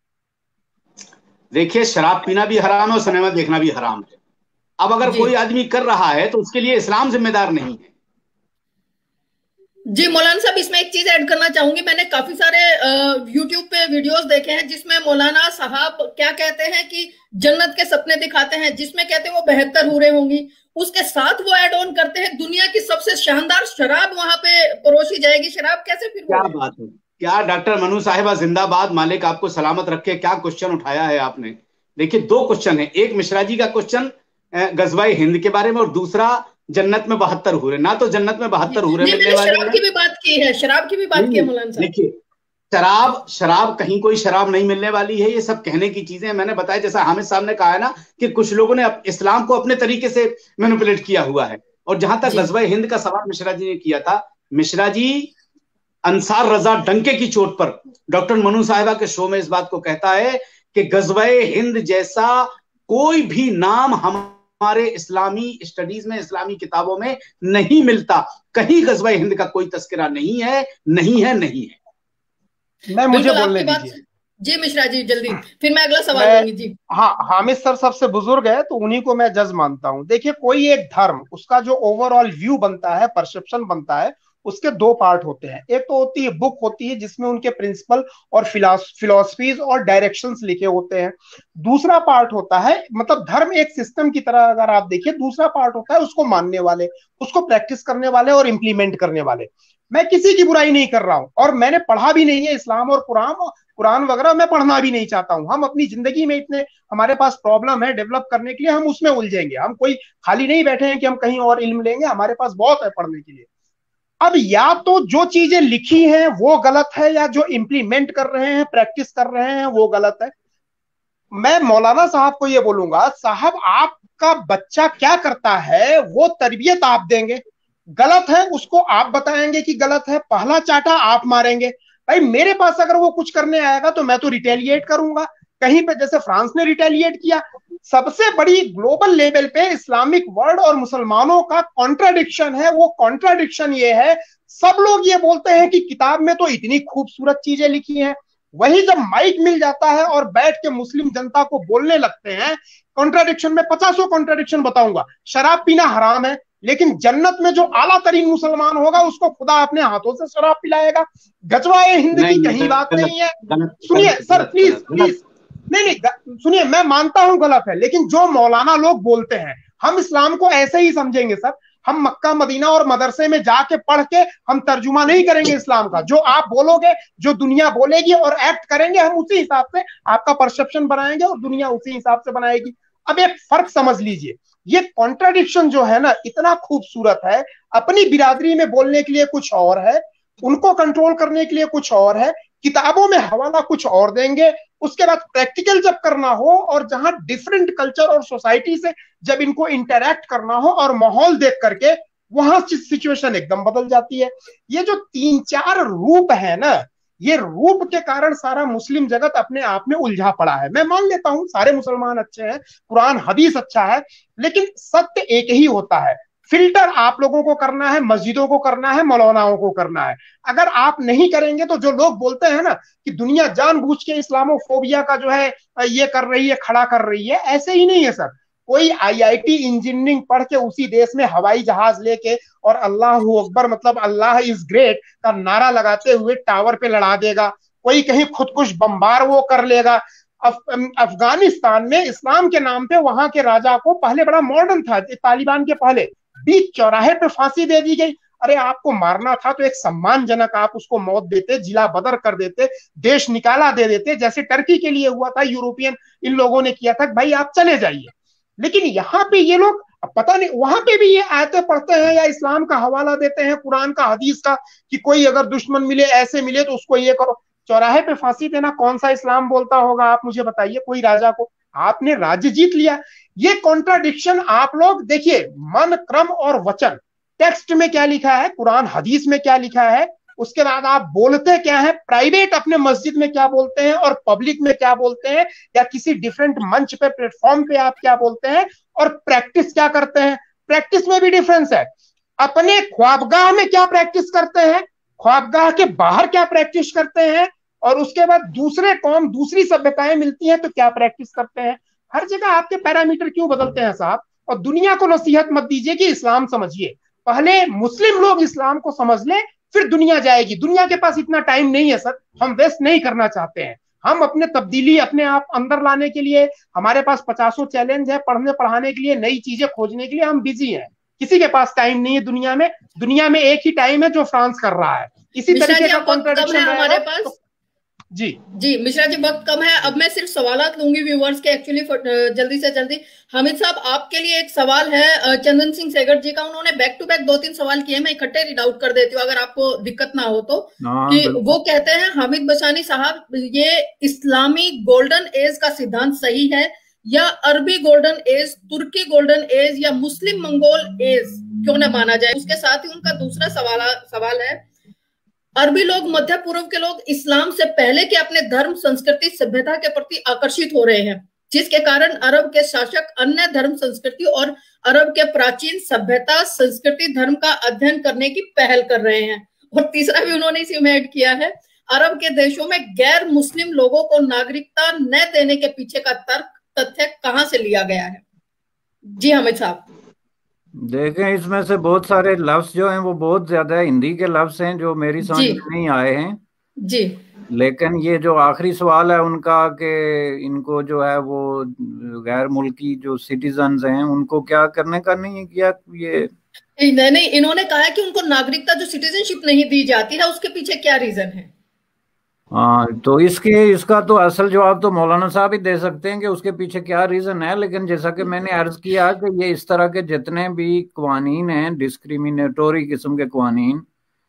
[SPEAKER 4] देखिए, शराब पीना भी हराम है और सिनेमा देखना भी हराम है। अब अगर कोई आदमी कर रहा है तो उसके लिए इस्लाम जिम्मेदार नहीं है।
[SPEAKER 1] जी मौलाना साहब, इसमें एक चीज ऐड करना चाहूंगी। मैंने काफी सारे यूट्यूब पे वीडियोस देखे हैं जिसमें मौलाना साहब क्या कहते हैं कि जन्नत के सपने दिखाते हैं, जिसमें कहते हैं वो बेहतर हूरें होंगी, उसके साथ वो ऐड ऑन करते हैं दुनिया की सबसे शानदार शराब वहां पे परोसी जाएगी। शराब कैसे फिर?
[SPEAKER 4] क्या बात है, क्या डॉक्टर मनु साहिबा जिंदाबाद, मालिक आपको सलामत रखे। क्या क्वेश्चन उठाया है आपने। देखिए, दो क्वेश्चन है, एक मिश्रा जी का क्वेश्चन गजवाए हिंद के बारे में और दूसरा जन्नत में बहत्तर हूरे। ना तो जन्नत में बहत्तर हूरे मिलने वाली,
[SPEAKER 1] शराब की भी बात की है, शराब की भी बात की है मौलाना साहब।
[SPEAKER 4] देखिए, शराब शराब कहीं कोई शराब नहीं मिलने वाली है, ये सब कहने की चीजें। मैंने बताया, जैसा हामिद साहब ने कहा है ना कि कुछ लोगों ने इस्लाम को अपने तरीके से मैनिपुलेट किया हुआ है। और जहां तक गजवाए हिंद का सवाल मिश्रा जी ने किया था, मिश्रा जी अंसार रजा डंके की चोट पर डॉक्टर मनु साहिबा के शो में इस बात को कहता है कि गजवाए हिंद जैसा कोई भी नाम हम हमारे इस्लामी स्टडीज में, इस्लामी किताबों में नहीं मिलता। कहीं गजवा हिंद का कोई तस्करा नहीं है, नहीं है, नहीं है।
[SPEAKER 3] मैं मुझे बोलने दीजिए।
[SPEAKER 1] जी मिश्रा जी जल्दी, फिर मैं अगला सवाल लूंगी जी।
[SPEAKER 3] हाँ, हामिद सर सबसे बुजुर्ग है तो उन्हीं को मैं जज मानता हूँ। देखिए, कोई एक धर्म, उसका जो ओवरऑल व्यू बनता है, परसेप्शन बनता है, उसके दो पार्ट होते हैं। एक तो होती है बुक होती है जिसमें उनके प्रिंसिपल और फिलॉसफीज और डायरेक्शंस लिखे होते हैं। दूसरा पार्ट होता है, मतलब धर्म एक सिस्टम की तरह अगर आप देखिए, दूसरा पार्ट होता है उसको मानने वाले, उसको प्रैक्टिस करने वाले और इंप्लीमेंट करने वाले। मैं किसी की बुराई नहीं कर रहा हूं और मैंने पढ़ा भी नहीं है इस्लाम और कुरान कुरान वगैरह, मैं पढ़ना भी नहीं चाहता हूं। हम अपनी जिंदगी में इतने हमारे पास प्रॉब्लम है डेवलप करने के लिए, हम उसमें उलझेंगे। हम कोई खाली नहीं बैठे हैं कि हम कहीं और इल्म लेंगे, हमारे पास बहुत है पढ़ने के लिए। अब या तो जो चीजें लिखी हैं वो गलत है, या जो इंप्लीमेंट कर रहे हैं, प्रैक्टिस कर रहे हैं, वो गलत है। मैं मौलाना साहब को ये बोलूंगा, साहब आपका बच्चा क्या करता है वो तरबियत आप देंगे। गलत है उसको आप बताएंगे कि गलत है, पहला चाटा आप मारेंगे। भाई मेरे पास अगर वो कुछ करने आएगा तो मैं तो रिटेलिएट करूंगा, कहीं पे जैसे फ्रांस ने रिटेलिएट किया। सबसे बड़ी ग्लोबल लेवल पे इस्लामिक वर्ल्ड और मुसलमानों का कॉन्ट्राडिक्शन है। वो कॉन्ट्राडिक्शन ये है, सब लोग ये बोलते हैं कि किताब में तो इतनी खूबसूरत चीजें लिखी हैं, वही जब माइक मिल जाता है और बैठ के मुस्लिम जनता को बोलने लगते हैं, कॉन्ट्राडिक्शन में पचासों कॉन्ट्राडिक्शन बताऊंगा। शराब पीना हराम है, लेकिन जन्नत में जो आला तरीन मुसलमान होगा उसको खुदा अपने हाथों से शराब पिलाएगा। गजवाए हिंद की कहीं बात नहीं है। सुनिए सर, प्लीज प्लीज, नहीं नहीं सुनिए, मैं मानता हूं गलत है, लेकिन जो मौलाना लोग बोलते हैं, हम इस्लाम को ऐसे ही समझेंगे सर। हम मक्का मदीना और मदरसे में जाके पढ़ के हम तर्जुमा नहीं करेंगे इस्लाम का। जो आप बोलोगे, जो दुनिया बोलेगी और एक्ट करेंगे, हम उसी हिसाब से आपका परसेप्शन बनाएंगे और दुनिया उसी हिसाब से बनाएगी। अब एक फर्क समझ लीजिए, ये कॉन्ट्राडिक्शन जो है ना, इतना खूबसूरत है। अपनी बिरादरी में बोलने के लिए कुछ और है, उनको कंट्रोल करने के लिए कुछ और है, किताबों में हवाला कुछ और देंगे, उसके बाद प्रैक्टिकल जब करना हो और जहां डिफरेंट कल्चर और सोसाइटी से जब इनको इंटरैक्ट करना हो और माहौल देख करके, वहां सिचुएशन एकदम बदल जाती है। ये जो तीन चार रूप है ना, ये रूप के कारण सारा मुस्लिम जगत अपने आप में उलझा पड़ा है। मैं मान लेता हूं सारे मुसलमान अच्छे हैं, कुरान हदीस अच्छा है, लेकिन सत्य एक ही होता है। फिल्टर आप लोगों को करना है, मस्जिदों को करना है, मौलानाओं को करना है। अगर आप नहीं करेंगे तो जो लोग बोलते हैं ना कि दुनिया जानबूझ के इस्लामोफोबिया का जो है ये कर रही है, खड़ा कर रही है, ऐसे ही नहीं है सर। कोई आईआईटी इंजीनियरिंग पढ़ के उसी देश में हवाई जहाज लेके और अल्लाह अकबर मतलब अल्लाह इज ग्रेट का नारा लगाते हुए टावर पे लड़ा देगा। कोई कहीं खुदकुश बम्बार वो कर लेगा। अफ, अफगानिस्तान में इस्लाम के नाम पे वहां के राजा को पहले बड़ा मॉडर्न था, तालिबान के पहले बीच चौराहे पे फांसी दे दी गई। अरे आपको मारना था तो एक सम्मानजनक आप उसको मौत देते, जिला बदर कर देते, देश निकाला दे देते, जैसे टर्की के लिए हुआ था, यूरोपियन इन लोगों ने किया था, भाई आप चले जाइए। लेकिन यहाँ पे ये लोग पता नहीं, वहां पे भी ये आयतें पढ़ते हैं या इस्लाम का हवाला देते हैं, कुरान का, हदीस का, कि कोई अगर दुश्मन मिले, ऐसे मिले तो उसको ये करो। चौराहे पे फांसी देना कौन सा इस्लाम बोलता होगा, आप मुझे बताइए। कोई राजा को आपने राज्य जीत लिया। ये कॉन्ट्राडिक्शन आप लोग देखिए, मन, क्रम और वचन, टेक्स्ट में क्या लिखा है, कुरान हदीस में क्या लिखा है, उसके बाद आप बोलते क्या है, प्राइवेट अपने मस्जिद में क्या बोलते हैं और पब्लिक में क्या बोलते हैं, या किसी डिफरेंट मंच पे, प्लेटफॉर्म पे आप क्या बोलते हैं, और प्रैक्टिस क्या करते हैं। प्रैक्टिस में भी डिफरेंस है। अपने ख्वाबगाह में क्या प्रैक्टिस करते हैं, ख्वाबगाह के बाहर क्या प्रैक्टिस करते हैं, और उसके बाद दूसरे कौम, दूसरी सभ्यताएं मिलती हैं तो क्या प्रैक्टिस करते हैं। हर जगह आपके पैरामीटर क्यों बदलते हैं साहब। और दुनिया को नसीहत मत दीजिए कि इस्लाम समझिए, पहले मुस्लिम लोग इस्लाम को समझ ले, फिर दुनिया जाएगी। दुनिया के पास इतना टाइम नहीं है सर, हम वेस्ट नहीं करना चाहते हैं। हम अपने तब्दीली अपने आप अंदर लाने के लिए, हमारे पास पचासों चैलेंज है, पढ़ने पढ़ाने के लिए, नई चीजें खोजने के लिए हम बिजी हैं। किसी के पास टाइम नहीं है दुनिया में। दुनिया में एक ही टाइम है जो फ्रांस कर रहा है। इसी तरीके का कॉन्ट्रडिक्शन
[SPEAKER 1] हमारे पास तो,
[SPEAKER 3] जी
[SPEAKER 1] जी मिश्रा जी, वक्त कम है। अब मैं सिर्फ सवालात लूंगी व्यूवर्स के, एक्चुअली जल्दी से जल्दी। हामिद साहब, आपके लिए एक सवाल है चंदन सिंह सेगड़ जी का। उन्होंने बैक टू बैक दो तीन सवाल किए, मैं इकट्ठे रीड आउट कर देती हूँ अगर आपको दिक्कत ना हो तो। कि वो कहते हैं, हामिद बशानी साहब, ये इस्लामी गोल्डन एज का सिद्धांत सही है या अरबी गोल्डन एज, तुर्की गोल्डन एज या मुस्लिम मंगोल एज क्यों न माना जाए। उसके साथ ही उनका दूसरा सवाल सवाल है, अरबी लोग, मध्य पूर्व के लोग इस्लाम से पहले के अपने धर्म, संस्कृति, सभ्यता के प्रति आकर्षित हो रहे हैं, जिसके कारण अरब के शासक अन्य धर्म, संस्कृति और अरब के प्राचीन सभ्यता, संस्कृति, धर्म का अध्ययन करने की पहल कर रहे हैं। और तीसरा भी उन्होंने इसी में ऐड किया है, अरब के देशों में गैर मुस्लिम लोगों को नागरिकता न देने के पीछे का तर्क, तथ्य कहां से लिया गया है। जी हामिद साहब।
[SPEAKER 2] देखें, इसमें से बहुत सारे लफ्ज जो हैं वो बहुत ज्यादा हिंदी के लफ्ज हैं जो मेरी समझ में नहीं आए हैं
[SPEAKER 1] जी।
[SPEAKER 2] लेकिन ये जो आखिरी सवाल है उनका कि इनको जो है वो गैर मुल्की जो सिटीजन्स हैं उनको क्या करने का नहीं किया, ये
[SPEAKER 1] नहीं नहीं, इन्होंने कहा है कि उनको नागरिकता, जो सिटीजनशिप नहीं दी जाती है, उसके पीछे क्या रीजन है।
[SPEAKER 2] हाँ, तो इसके इसका तो असल जवाब तो मौलाना साहब ही दे सकते हैं कि उसके पीछे क्या रीजन है। लेकिन जैसा कि मैंने अर्ज किया कि ये इस तरह के जितने भी कवानीन हैं, डिस्क्रिमिनेटोरी किस्म के कवानीन,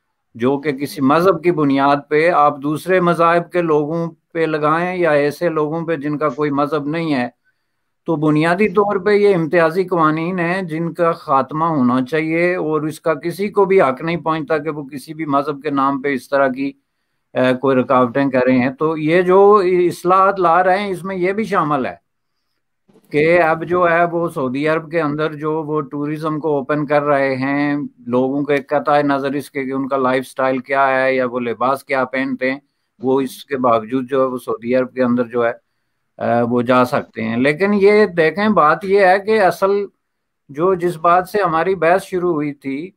[SPEAKER 2] जो कि किसी मजहब की बुनियाद पे आप दूसरे मजाहब के लोगों पे लगाएं या ऐसे लोगों पे जिनका कोई मजहब नहीं है, तो बुनियादी तौर पे ये इम्तियाजी कवानीन हैं जिनका खात्मा होना चाहिए। और इसका किसी को भी हक नहीं पहुंचता कि वो किसी भी मजहब के नाम पे इस तरह की Uh, कोई रुकावटें कर रहे हैं। तो ये जो इस्लाहत ला रहे हैं इसमें ये भी शामिल है कि अब जो है वो सऊदी अरब के अंदर जो वो टूरिज्म को ओपन कर रहे हैं, लोगों के कताए नजर इसके कि उनका लाइफस्टाइल क्या है या वो लिबास क्या पहनते हैं, वो इसके बावजूद जो है वो सऊदी अरब के अंदर जो है वो जा सकते हैं। लेकिन ये देखें, बात ये है कि असल जो जिस बात से हमारी बहस शुरू हुई थी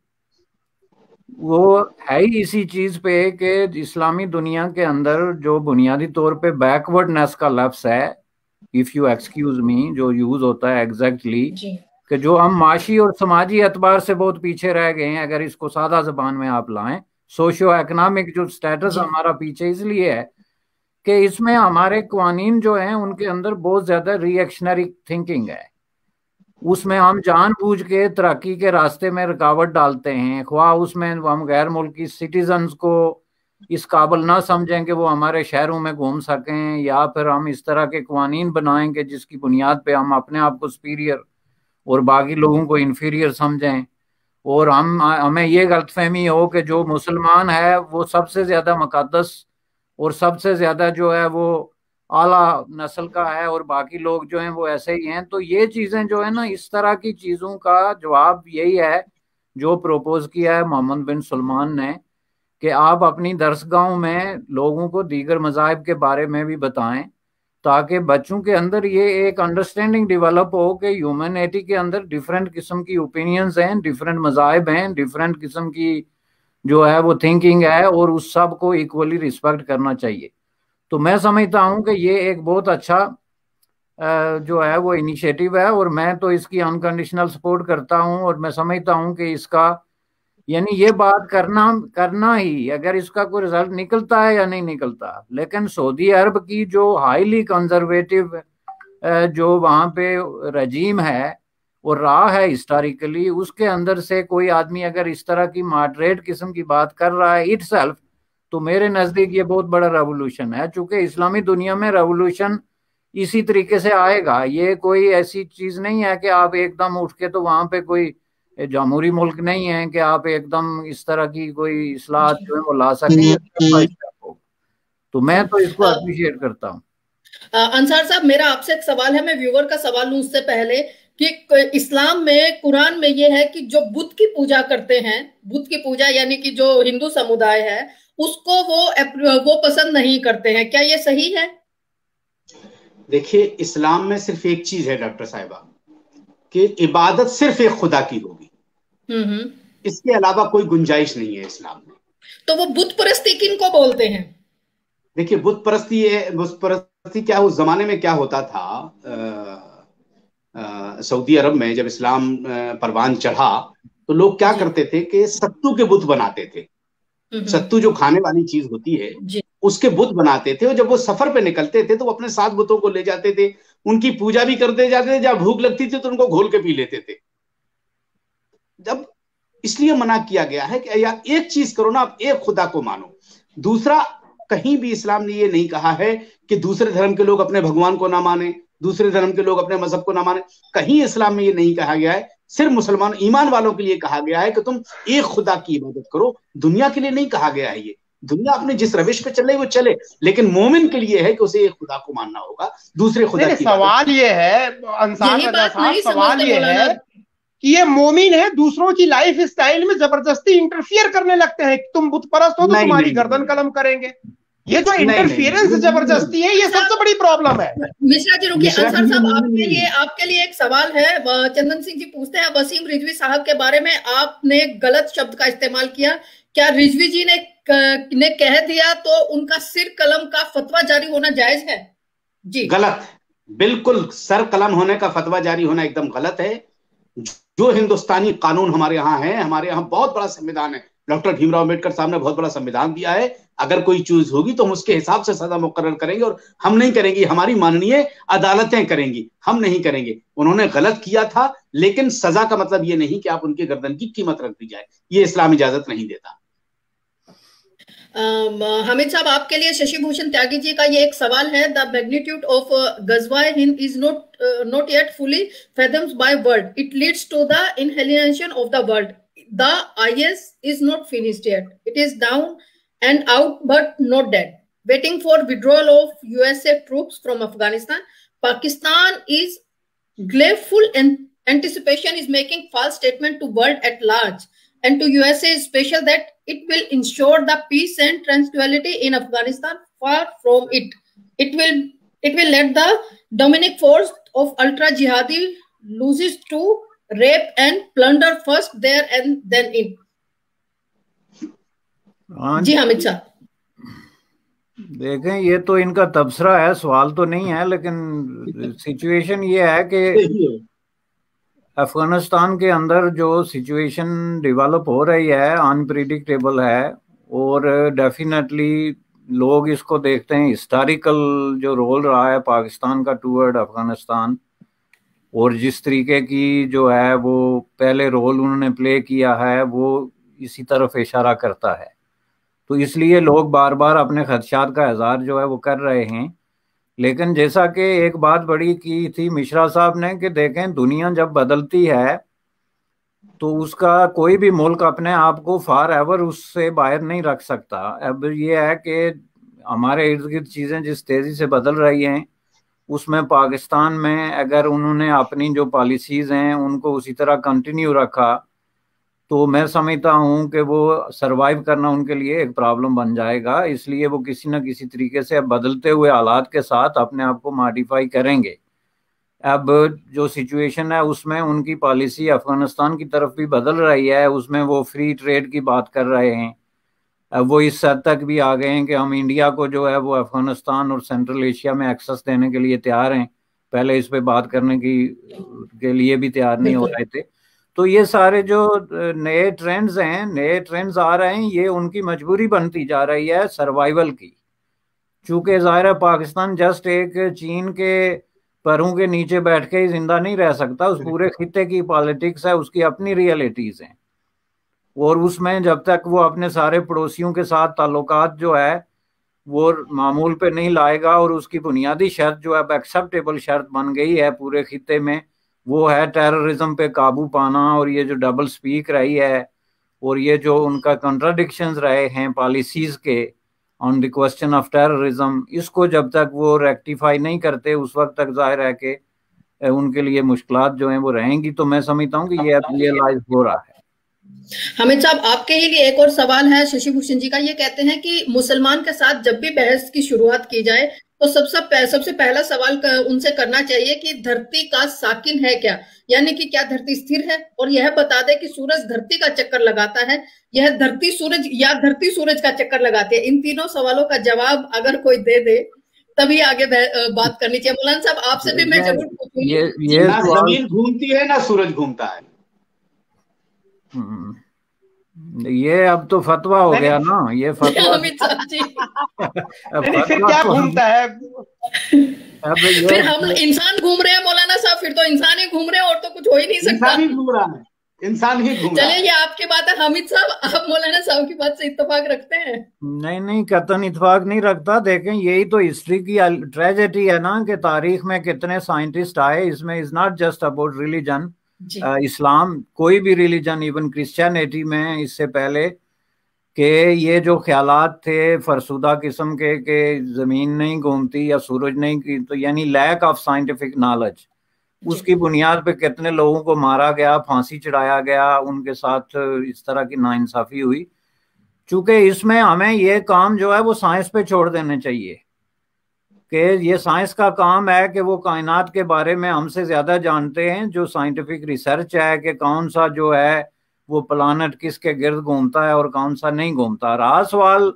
[SPEAKER 2] वो है ही इसी चीज पे कि इस्लामी दुनिया के अंदर जो बुनियादी तौर पे बैकवर्डनेस का लफ्ज है, इफ यू एक्सक्यूज मी, जो यूज होता है एग्जैक्टली exactly, कि जो हम माशी और समाजी एतबार से बहुत पीछे रह गए हैं। अगर इसको सादा जबान में आप लाएं, सोशियो इकोनॉमिक जो स्टेटस हमारा पीछे इसलिए है कि इसमें हमारे कवानीन जो हैं उनके अंदर बहुत ज्यादा रिएक्शनरी थिंकिंग है। उसमें हम जानबूझ के तरक्की के रास्ते में रुकावट डालते हैं, ख्वाह उसमें हम गैर मुल्की सिटीजन्स को इस काबिल ना समझें कि वो हमारे शहरों में घूम सकें, या फिर हम इस तरह के कवानीन बनाएंगे जिसकी बुनियाद पे हम अपने आप को सुपीरियर और बाकी लोगों को इन्फीरियर समझें, और हम हमें ये गलतफहमी हो कि जो मुसलमान है वो सबसे ज़्यादा मुक़द्दस और सबसे ज़्यादा जो है वो आला नस्ल का है और बाकी लोग जो हैं वो ऐसे ही हैं। तो ये चीज़ें जो है ना, इस तरह की चीज़ों का जवाब यही है जो प्रपोज किया है मोहम्मद बिन सलमान ने कि आप अपनी दरसगाहों में लोगों को दीगर मज़ाहिब के बारे में भी बताएं, ताकि बच्चों के अंदर ये एक अंडरस्टैंडिंग डेवलप हो कि ह्यूमैनिटी के अंदर डिफरेंट किस्म की ओपिनियंस हैं, डिफरेंट मज़ाहिब हैं, डिफरेंट किस्म की जो है वो थिंकिंग है, और उस सब को इक्वली रिस्पेक्ट करना चाहिए। तो मैं समझता हूँ कि ये एक बहुत अच्छा जो है वो इनिशिएटिव है, और मैं तो इसकी अनकंडीशनल सपोर्ट करता हूँ। और मैं समझता हूँ कि इसका यानी ये बात करना करना ही, अगर इसका कोई रिजल्ट निकलता है या नहीं निकलता, लेकिन सऊदी अरब की जो हाईली कंजर्वेटिव जो वहाँ पे रजीम है और रहा है हिस्टोरिकली, उसके अंदर से कोई आदमी अगर इस तरह की मॉडरेट किस्म की बात कर रहा है इटसेल्फ, तो मेरे नजदीक ये बहुत बड़ा रेवोल्यूशन है। चूंकि इस्लामी दुनिया में रेवोल्यूशन इसी तरीके से आएगा, ये कोई ऐसी चीज नहीं है कि आप एकदम उठ के, तो वहां पे कोई जमहूरी मुल्क नहीं है कि आप एकदम इस तरह की कोई इस्लाहत जो है वो ला सकें। तो मैं तो इसको अप्रिशिएट करता हूँ।
[SPEAKER 1] अंसार साहब, मेरा आपसे एक सवाल है, मैं व्यूअर का सवाल लूं उससे पहले, कि इस्लाम में, कुरान में ये है कि जो बुद्ध की पूजा करते हैं, बुद्ध की पूजा यानी कि जो हिंदू समुदाय है उसको वो वो पसंद नहीं करते हैं, क्या ये सही है?
[SPEAKER 4] देखिए, इस्लाम में सिर्फ एक चीज है डॉक्टर साहिबा, कि इबादत सिर्फ एक खुदा की होगी,
[SPEAKER 1] हम्म
[SPEAKER 4] इसके अलावा कोई गुंजाइश नहीं है इस्लाम में।
[SPEAKER 1] तो वो बुत परस्ती किनको बोलते हैं? देखिए,
[SPEAKER 4] बुत परस्ती है, बुत परस्ती क्या उस जमाने में क्या होता था, सऊदी अरब में जब इस्लाम परवान चढ़ा तो लोग क्या करते थे कि सत्तू के बुत बनाते थे। सत्तू जो खाने वाली चीज होती है उसके बुत बनाते थे, और जब वो सफर पे निकलते थे तो वो अपने साथ बुतों को ले जाते थे, उनकी पूजा भी करते जाते थे, जब भूख लगती थी तो उनको घोल के पी लेते थे। जब इसलिए मना किया गया है कि यार एक चीज करो ना, आप एक खुदा को मानो। दूसरा, कहीं भी इस्लाम ने ये नहीं कहा है कि दूसरे धर्म के लोग अपने भगवान को ना माने, दूसरे धर्म के लोग अपने मजहब को ना माने, कहीं इस्लाम में ये नहीं कहा गया है। सिर्फ मुसलमान ईमान वालों के लिए कहा गया है कि तुम एक खुदा की इबादत करो, दुनिया के लिए नहीं कहा गया है। ये दुनिया अपने जिस रविश पे चले वो चले, लेकिन मोमिन के लिए है कि उसे एक खुदा को मानना होगा, दूसरे खुदा की।
[SPEAKER 3] सवाल ये है अंसार रजा साहब, सवाल ये है कि ये मोमिन है, दूसरों की लाइफ स्टाइल में जबरदस्ती इंटरफियर करने लगते हैं। तुम बुत परस्त हो तो तुम्हारी गर्दन कलम करेंगे। ये जो इंटरफियरेंस जबरदस्ती है, ये सबसे बड़ी प्रॉब्लम है।
[SPEAKER 1] मिश्रा जी रुकिए। अंसार साहब, आपके लिए आपके लिए एक सवाल है। चंदन सिंह जी पूछते हैं, वसीम रिजवी साहब के बारे में आपने गलत शब्द का इस्तेमाल किया, क्या रिजवी जी ने ने कह दिया तो उनका सिर कलम का फतवा जारी होना जायज है? जी
[SPEAKER 4] गलत, बिल्कुल सर कलम होने का फतवा जारी होना एकदम गलत है। जो हिंदुस्तानी कानून हमारे यहाँ है, हमारे यहाँ बहुत बड़ा संविधान है, डॉक्टर भीमराव अम्बेडकर साहब ने बहुत बड़ा संविधान दिया है। अगर कोई चीज होगी तो हम उसके हिसाब से सजा मुकर्रर करेंगे, और हम नहीं करेंगे, हमारी माननीय अदालतें करेंगी, हम नहीं करेंगे। उन्होंने गलत किया था, लेकिन सजा का मतलब ये नहीं कि आप उनकी गर्दन की कीमत रख दी जाए, ये इस्लाम इजाजत नहीं देता।
[SPEAKER 1] हामिद साहब, आपके लिए शशि भूषण त्यागी जी का ये एक सवाल है। द मैग्नीट्यूड ऑफ गजवाए हिंद is not not yet fully fathomed by world, it leads to the annihilation of the world, the IS is not finished yet, it is down and out but not dead, waiting for withdrawal of U S A troops from Afghanistan. Pakistan is gleeful and anticipation is making false statement to world at large and to U S A special that it will ensure the peace and tranquility in Afghanistan. Far from it, it will it will let the dominant force of ultra jihadi loses to rape and plunder first there and then in. जी हामिद साहब,
[SPEAKER 2] देखें, ये तो इनका तबसरा है, सवाल तो नहीं है, लेकिन सिचुएशन ये है कि अफगानिस्तान के अंदर जो सिचुएशन डेवलप हो रही है अनप्रिडिक्टेबल है, और डेफिनेटली लोग इसको देखते हैं हिस्टोरिकल जो रोल रहा है पाकिस्तान का टूवर्ड अफगानिस्तान, और जिस तरीके की जो है वो पहले रोल उन्होंने प्ले किया है वो इसी तरफ इशारा करता है। तो इसलिए लोग बार बार अपने खदशात का इज़हार जो है वो कर रहे हैं। लेकिन जैसा कि एक बात बड़ी की थी मिश्रा साहब ने कि देखें, दुनिया जब बदलती है तो उसका कोई भी मुल्क अपने आप को फॉर एवर उससे बाहर नहीं रख सकता। अब ये है कि हमारे इर्द गिर्द चीज़ें जिस तेज़ी से बदल रही हैं, उसमें पाकिस्तान में अगर उन्होंने अपनी जो पॉलिसीज़ हैं उनको उसी तरह कंटिन्यू रखा तो मैं समझता हूँ कि वो सरवाइव करना उनके लिए एक प्रॉब्लम बन जाएगा। इसलिए वो किसी न किसी तरीके से अब बदलते हुए हालात के साथ अपने आप को मॉडिफाई करेंगे। अब जो सिचुएशन है उसमें उनकी पॉलिसी अफगानिस्तान की तरफ भी बदल रही है, उसमें वो फ्री ट्रेड की बात कर रहे हैं। अब वो इस हद तक भी आ गए हैं कि हम इंडिया को जो है वो अफगानिस्तान और सेंट्रल एशिया में एक्सेस देने के लिए तैयार हैं। पहले इस पे बात करने की के लिए भी तैयार नहीं हो रहे थे। तो ये सारे जो नए ट्रेंड्स हैं, नए ट्रेंड्स आ रहे हैं, ये उनकी मजबूरी बनती जा रही है सर्वाइवल की। चूंकि ज़ाहिर है पाकिस्तान जस्ट एक चीन के पैरों के नीचे बैठ के ही जिंदा नहीं रह सकता। उस पूरे खित्ते की पॉलिटिक्स है, उसकी अपनी रियलिटीज हैं, और उसमें जब तक वो अपने सारे पड़ोसियों के साथ ताल्लुकात जो है वो मामूल पे नहीं लाएगा, और उसकी बुनियादी शर्त जो अब एक्सेप्टेबल शर्त बन गई है पूरे खित्ते में, वो है टेररिज्म पे काबू पाना। और ये जो डबल स्पीक रही है और ये जो उनका कॉन्ट्राडिक्शंस रहे हैं पॉलिसीज के on the question of terrorism, इसको जब तक वो रेक्टिफाई नहीं करते उस वक्त तक जाहिर है कि उनके लिए मुश्किलात जो हैं वो रहेंगी। तो मैं समझता हूँ कि ये अब रियलाइज हो रहा है।
[SPEAKER 1] हामिद साहब, आपके ही लिए एक और सवाल है शशि भूषण जी का। ये कहते हैं कि मुसलमान के साथ जब भी बहस की शुरुआत की जाए तो सबसे सबसे पहला सवाल उनसे करना चाहिए कि धरती का साकिन है क्या, यानी कि क्या धरती स्थिर है, और यह बता दे कि सूरज धरती का चक्कर लगाता है, यह धरती सूरज या धरती सूरज का चक्कर लगाती है। इन तीनों सवालों का जवाब अगर कोई दे दे तभी आगे बात करनी चाहिए। मौलाना साहब, आपसे भी मैं जरूर पूछूंगी।
[SPEAKER 4] ना जमीन घूमती है ना सूरज घूमता है।
[SPEAKER 2] ये अब तो फतवा हो गया ना, ये फतवा
[SPEAKER 3] फिर क्या घूमता है?
[SPEAKER 1] अब फिर हम इंसान घूम रहे हैं मौलाना साहब, फिर तो इंसान ही घूम रहे हैं और तो कुछ हो ही नहीं सकता।
[SPEAKER 4] इंसान ही घूम रहा है, इंसान ही घूम रहा है।
[SPEAKER 1] चलिए, ये आपकी बात है हामिद साहब, आप मौलाना साहब की बात से इत्तेफाक रखते हैं?
[SPEAKER 2] नहीं नहीं, कतन इत्तेफाक नहीं रखता। देखें, यही तो हिस्ट्री की ट्रेजेडी है ना कि तारीख में कितने साइंटिस्ट आए। इसमें is not just about religion, इस्लाम, कोई भी रिलीजन, इवन क्रिश्चियनिटी में इससे पहले कि ये जो ख्यालात थे फरसुदा किस्म के कि जमीन नहीं घूमती या सूरज नहीं की, तो यानी लैक ऑफ साइंटिफिक नॉलेज, उसकी बुनियाद पे कितने लोगों को मारा गया, फांसी चढ़ाया गया, उनके साथ इस तरह की नाइंसाफी हुई। चूंकि इसमें हमें ये काम जो है वो साइंस पे छोड़ देने चाहिए कि ये साइंस का काम है कि वो कायनात के बारे में हमसे ज्यादा जानते हैं। जो साइंटिफिक रिसर्च है कि कौन सा जो है वो प्लानट किसके गिर्द घूमता है और कौन सा नहीं घूमता। रहा सवाल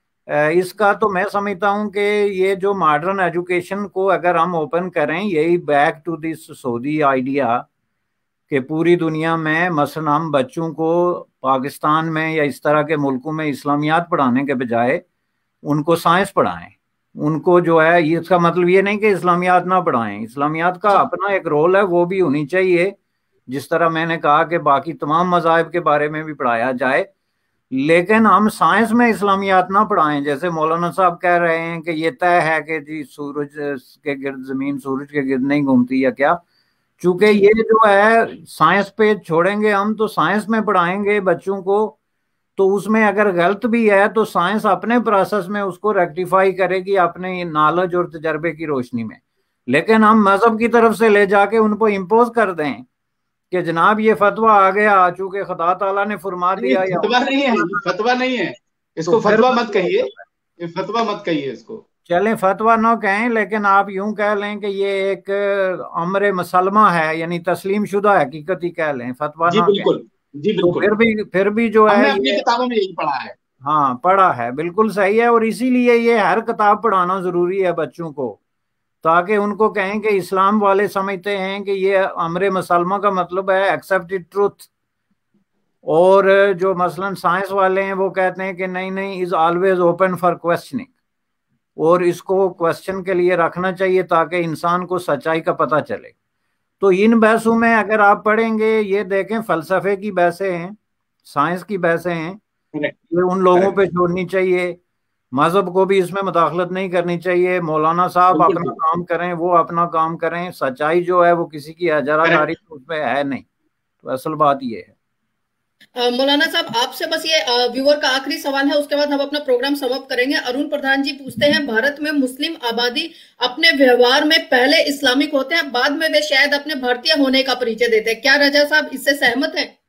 [SPEAKER 2] इसका, तो मैं समझता हूँ कि ये जो मॉडर्न एजुकेशन को अगर हम ओपन करें, यही back to this Saudi idea कि पूरी दुनिया में मसलन हम बच्चों को पाकिस्तान में या इस तरह के मुल्कों में इस्लामियात पढ़ाने के बजाय उनको साइंस पढ़ाएं। उनको जो है, इसका मतलब ये नहीं कि इस्लामियात ना पढ़ाएं, इस्लामियात का अपना एक रोल है, वो भी होनी चाहिए। जिस तरह मैंने कहा कि बाकी तमाम मज़ाहिब के बारे में भी पढ़ाया जाए, लेकिन हम साइंस में इस्लामियात ना पढ़ाएं। जैसे मौलाना साहब कह रहे हैं कि ये तय है कि जी सूरज के गिर्द जमीन सूरज के गिर्द नहीं घूमती या क्या। चूंकि ये जो है साइंस पे छोड़ेंगे हम, तो साइंस में पढ़ाएंगे बच्चों को, तो उसमें अगर गलत भी है तो साइंस अपने प्रोसेस में उसको रेक्टिफाई करेगी अपने नॉलेज और तजर्बे की रोशनी में। लेकिन हम मजहब की तरफ से ले जाके उनको इम्पोज कर दें कि जनाब ये फतवा आ गया, चूंकि खुदा ताला ने फरमा दिया।
[SPEAKER 4] या फतवा नहीं है, फतवा नहीं है, इसको फतवा मत कहिए, ये फतवा मत कहिए इसको।
[SPEAKER 2] चलें, फतवा ना कहें, लेकिन आप यूं कह लें कि ये एक अमर मसलमा है, यानी तस्लीम शुदा हकीकत ही कह लें, फतवा ना
[SPEAKER 4] बिल्कुल जी बिल्कुल।
[SPEAKER 2] तो फिर भी फिर भी जो है
[SPEAKER 4] अपनी किताबों में यही पढ़ा है।
[SPEAKER 2] हाँ, पढ़ा है, बिल्कुल सही है। और इसीलिए ये हर किताब पढ़ाना जरूरी है बच्चों को, ताकि उनको कहें कि इस्लाम वाले समझते हैं कि ये अमर मसलमा का मतलब है एक्सेप्टेड ट्रूथ, और जो मसलन साइंस वाले हैं वो कहते हैं कि नहीं नहीं, is always open for questioning, और इसको क्वेश्चन के लिए रखना चाहिए ताकि इंसान को सच्चाई का पता चले। तो इन बहसों में अगर आप पढ़ेंगे, ये देखें फलसफे की बहसें हैं, साइंस की बहसें हैं, ये उन लोगों पे छोड़नी चाहिए। मजहब को भी इसमें मुदाखलत नहीं करनी चाहिए। मौलाना साहब अपना काम करें, वो अपना काम करें। सच्चाई जो है वो किसी की हजारादारी उसमें है नहीं। तो असल बात ये है।
[SPEAKER 1] मौलाना साहब, आपसे बस ये व्यूअर का आखिरी सवाल है, उसके बाद हम अपना प्रोग्राम समाप्त करेंगे। अरुण प्रधान जी पूछते हैं, भारत में मुस्लिम आबादी अपने व्यवहार में पहले इस्लामिक होते हैं, बाद में वे शायद अपने भारतीय होने का परिचय देते हैं, क्या रजा साहब इससे सहमत हैं?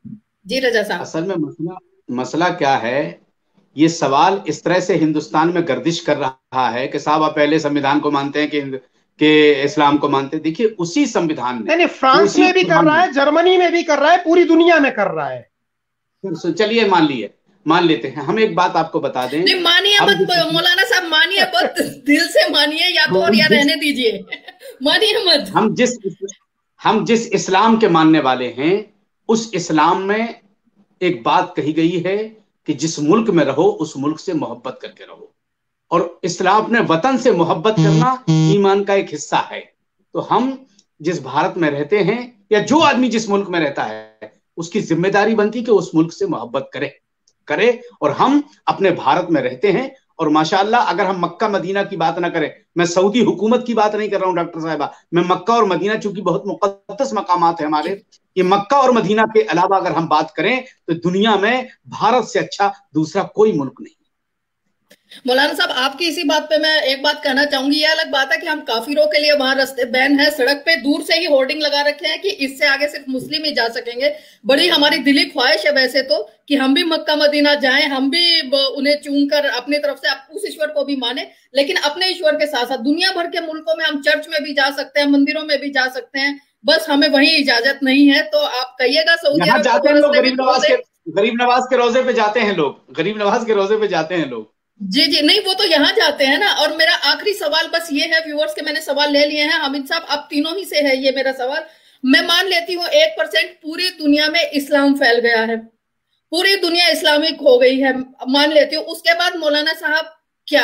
[SPEAKER 1] जी रजा साहब,
[SPEAKER 4] असल में मसला मसला क्या है, ये सवाल इस तरह से हिंदुस्तान में गर्दिश कर रहा है कि साहब आप पहले संविधान को मानते हैं कि कि इस्लाम को मानते हैं। देखिए उसी संविधान में,
[SPEAKER 3] नहीं नहीं, फ्रांस में भी कर रहा है, जर्मनी में भी कर रहा है, पूरी दुनिया में कर रहा है।
[SPEAKER 4] चलिए मान लिए मान लेते हैं। हम एक बात आपको बता दें,
[SPEAKER 1] नहीं मानिए मत मौलाना साहब, मानिए मत, दिल से मानिए या तो, और या रहने दीजिए, मानिए मत।
[SPEAKER 4] हम जिस हम जिस इस्लाम के मानने वाले हैं, उस इस्लाम में एक बात कही गई है कि जिस मुल्क में रहो उस मुल्क से मोहब्बत करके रहो, और इस्लाम अपने वतन से मोहब्बत करना ईमान का एक हिस्सा है। तो हम जिस भारत में रहते हैं, या जो आदमी जिस मुल्क में रहता है, उसकी जिम्मेदारी बनती कि उस मुल्क से मोहब्बत करे करे और हम अपने भारत में रहते हैं। और माशाअल्लाह, अगर हम मक्का मदीना की बात ना करें, मैं सऊदी हुकूमत की बात नहीं कर रहा हूं डॉक्टर साहिबा, मैं मक्का और मदीना, चूंकि बहुत मुकद्दस मकामात है हमारे, ये मक्का और मदीना के अलावा अगर हम बात करें तो दुनिया में भारत से अच्छा दूसरा कोई मुल्क नहीं।
[SPEAKER 1] मौलाना साहब, आपकी इसी बात पे मैं एक बात कहना चाहूंगी। ये अलग बात है कि हम काफिरों के लिए वहां रास्ते बैन है, सड़क पे दूर से ही होर्डिंग लगा रखे हैं कि इससे आगे सिर्फ मुस्लिम ही जा सकेंगे। बड़ी हमारी दिली ख्वाहिश है वैसे तो कि हम भी मक्का मदीना जाएं, हम भी उन्हें चूमकर अपनी तरफ से उस ईश्वर को भी माने, लेकिन अपने ईश्वर के साथ साथ दुनिया भर के मुल्कों में हम चर्च में भी जा सकते हैं, मंदिरों में भी जा सकते हैं, बस हमें वही इजाजत नहीं है। तो आप कहिएगा सऊदी अरब
[SPEAKER 4] जाते हैं लोग, गरीब नवाज के गरीब नवाज के रोजे पे जाते हैं लोग, गरीब नवाज के रोजे पे जाते हैं लोग।
[SPEAKER 1] जी जी, नहीं वो तो यहाँ जाते हैं ना। और मेरा आखिरी सवाल बस ये है, व्यूअर्स के मैंने सवाल ले लिए हैं, हामिद साहब आप तीनों ही से है ये मेरा सवाल। मैं मान लेती हूँ एक परसेंट पूरी दुनिया में इस्लाम फैल गया है, पूरी दुनिया इस्लामिक हो गई है, मान लेती हूँ, उसके बाद मौलाना साहब क्या?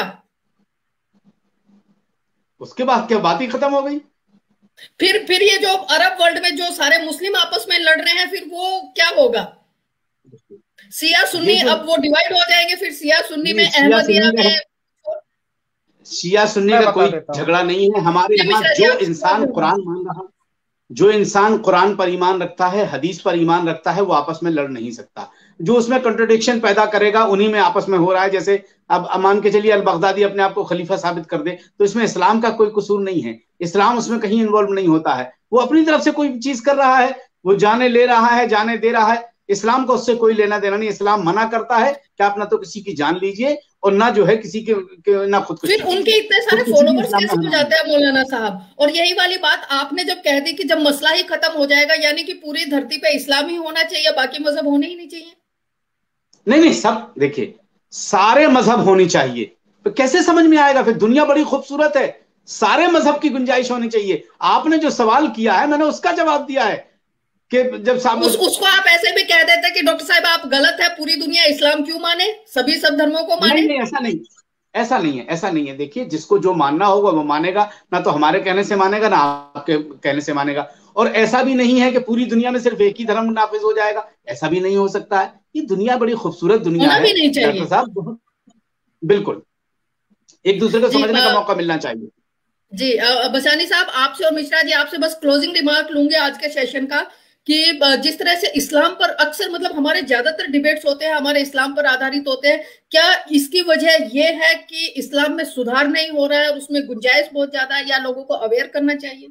[SPEAKER 4] उसके बाद क्या, बात ही खत्म हो गई?
[SPEAKER 1] फिर फिर ये जो अरब वर्ल्ड में जो सारे मुस्लिम आपस में लड़ रहे हैं, फिर वो क्या होगा? सिया सुन्नी, अब वो डिवाइड हो जाएंगे, फिर सिया सुन्नी में, अहमदिया में।
[SPEAKER 4] शिया सुन्नी का कोई झगड़ा नहीं है हमारे यहाँ। जो इंसान कुरान मान रहा जो इंसान कुरान पर ईमान रखता है, हदीस पर ईमान रखता है, वो आपस में लड़ नहीं सकता। जो उसमें कंट्रडिक्शन पैदा करेगा उन्हीं में आपस में हो रहा है। जैसे अब मान के चलिए अल बगदादी अपने आप को खलीफा साबित कर दे, तो इसमें इस्लाम का कोई कसूर नहीं है, इस्लाम उसमें कहीं इन्वॉल्व नहीं होता है। वो अपनी तरफ से कोई चीज कर रहा है, वो जाने ले रहा है, जाने दे रहा है, इस्लाम को उससे कोई लेना देना नहीं। इस्लाम मना करता है कि आप ना तो किसी की जान लीजिए और ना जो है किसी के, के ना खुद।
[SPEAKER 1] फिर उनके इतने सारे फॉलोवर्स कैसे हो जाते हैं मौलाना साहब? और यही वाली बात आपने जब कह दी कि जब मसला ही खत्म हो जाएगा, यानी कि पूरी धरती पे इस्लाम ही होना चाहिए, बाकी मजहब होने ही नहीं चाहिए?
[SPEAKER 4] नहीं नहीं, सब देखिए, सारे मजहब होनी चाहिए, तो कैसे समझ में आएगा? फिर दुनिया बड़ी खूबसूरत है, सारे मजहब की गुंजाइश होनी चाहिए। आपने जो सवाल किया है मैंने उसका जवाब दिया है कि जब
[SPEAKER 1] उस, उसको आप ऐसे भी कह देते कि डॉक्टर साहब आप गलत है, पूरी दुनिया इस्लाम क्यों माने, सभी सब धर्मों को माने।
[SPEAKER 4] नहीं, नहीं ऐसा नहीं ऐसा नहीं है ऐसा नहीं है। देखिए, जिसको जो मानना होगा वो मानेगा, ना तो हमारे कहने से मानेगा ना आपके कहने से मानेगा। और ऐसा भी नहीं है कि पूरी दुनिया में सिर्फ एक ही धर्म नाफिज हो जाएगा, ऐसा भी नहीं हो सकता है। ये दुनिया बड़ी खूबसूरत दुनिया है डॉक्टर साहब, बिल्कुल एक दूसरे को समझने का मौका मिलना चाहिए।
[SPEAKER 1] जी बसानी साहब, आपसे और मिश्रा जी आपसे बस क्लोजिंग रिमार्क लूंगे आज के सेशन का, कि जिस तरह से इस्लाम पर अक्सर मतलब हमारे ज्यादातर डिबेट्स होते हैं हमारे इस्लाम पर आधारित होते हैं, क्या इसकी वजह यह है कि इस्लाम में सुधार नहीं हो रहा है और उसमें गुंजाइश बहुत ज्यादा है, या लोगों को अवेयर करना चाहिए?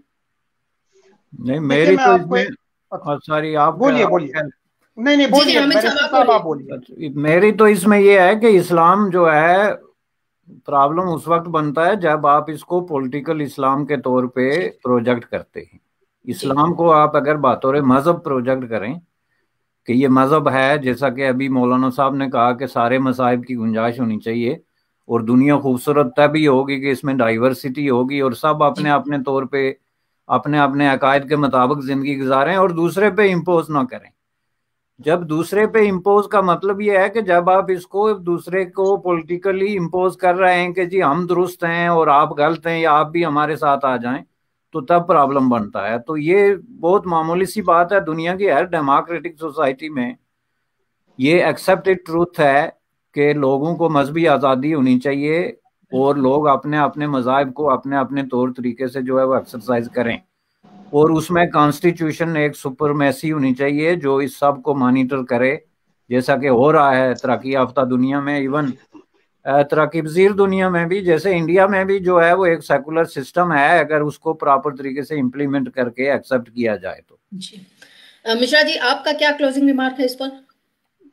[SPEAKER 2] नहीं, मेरी तो इसमें, सॉरी आप
[SPEAKER 3] बोलिए बोलिए नहीं नहीं बोलिए आप बोलिए।
[SPEAKER 2] मेरी तो इसमें यह है कि इस्लाम जो है, प्रॉब्लम उस वक्त बनता है जब आप इसको पॉलिटिकल इस्लाम के तौर पे प्रोजेक्ट करते हैं। इस्लाम को आप अगर बातौर मजहब प्रोजेक्ट करें कि ये मजहब है, जैसा कि अभी मौलाना साहब ने कहा कि सारे मसाहिब की गुंजाइश होनी चाहिए और दुनिया खूबसूरत तभी होगी कि इसमें डाइवर्सिटी होगी और सब अपने अपने तौर पे अपने अपने अकायद के मुताबिक जिंदगी गुजारें और दूसरे पे इम्पोज ना करें। जब दूसरे पे इम्पोज का मतलब ये है कि जब आप इसको दूसरे को पॉलिटिकली इम्पोज कर रहे हैं कि जी हम दुरुस्त हैं और आप गलत हैं या आप भी हमारे साथ आ जाएं, तो तब प्रॉब्लम बनता है। तो ये बहुत मामूली सी बात है, दुनिया की हर डेमोक्रेटिक सोसाइटी में ये एक्सेप्टेड ट्रूथ है कि लोगों को मजहबी आज़ादी होनी चाहिए और लोग अपने अपने मज़ाहिब को अपने अपने तौर तरीके से जो है वो एक्सरसाइज करें, और उसमें कॉन्स्टिट्यूशन एक सुपरमेसी होनी चाहिए जो इस सब को मॉनिटर करे, जैसा कि हो रहा है तरक्की याफ्ता दुनिया में, इवन तरक्की पजीर दुनिया में भी, जैसे इंडिया में भी जो है वो एक सेकुलर सिस्टम है, अगर उसको प्रॉपर तरीके से इम्प्लीमेंट करके एक्सेप्ट किया जाए तो।
[SPEAKER 1] जी मिश्रा जी, आपका क्या क्लोजिंग रिमार्क है इस पर?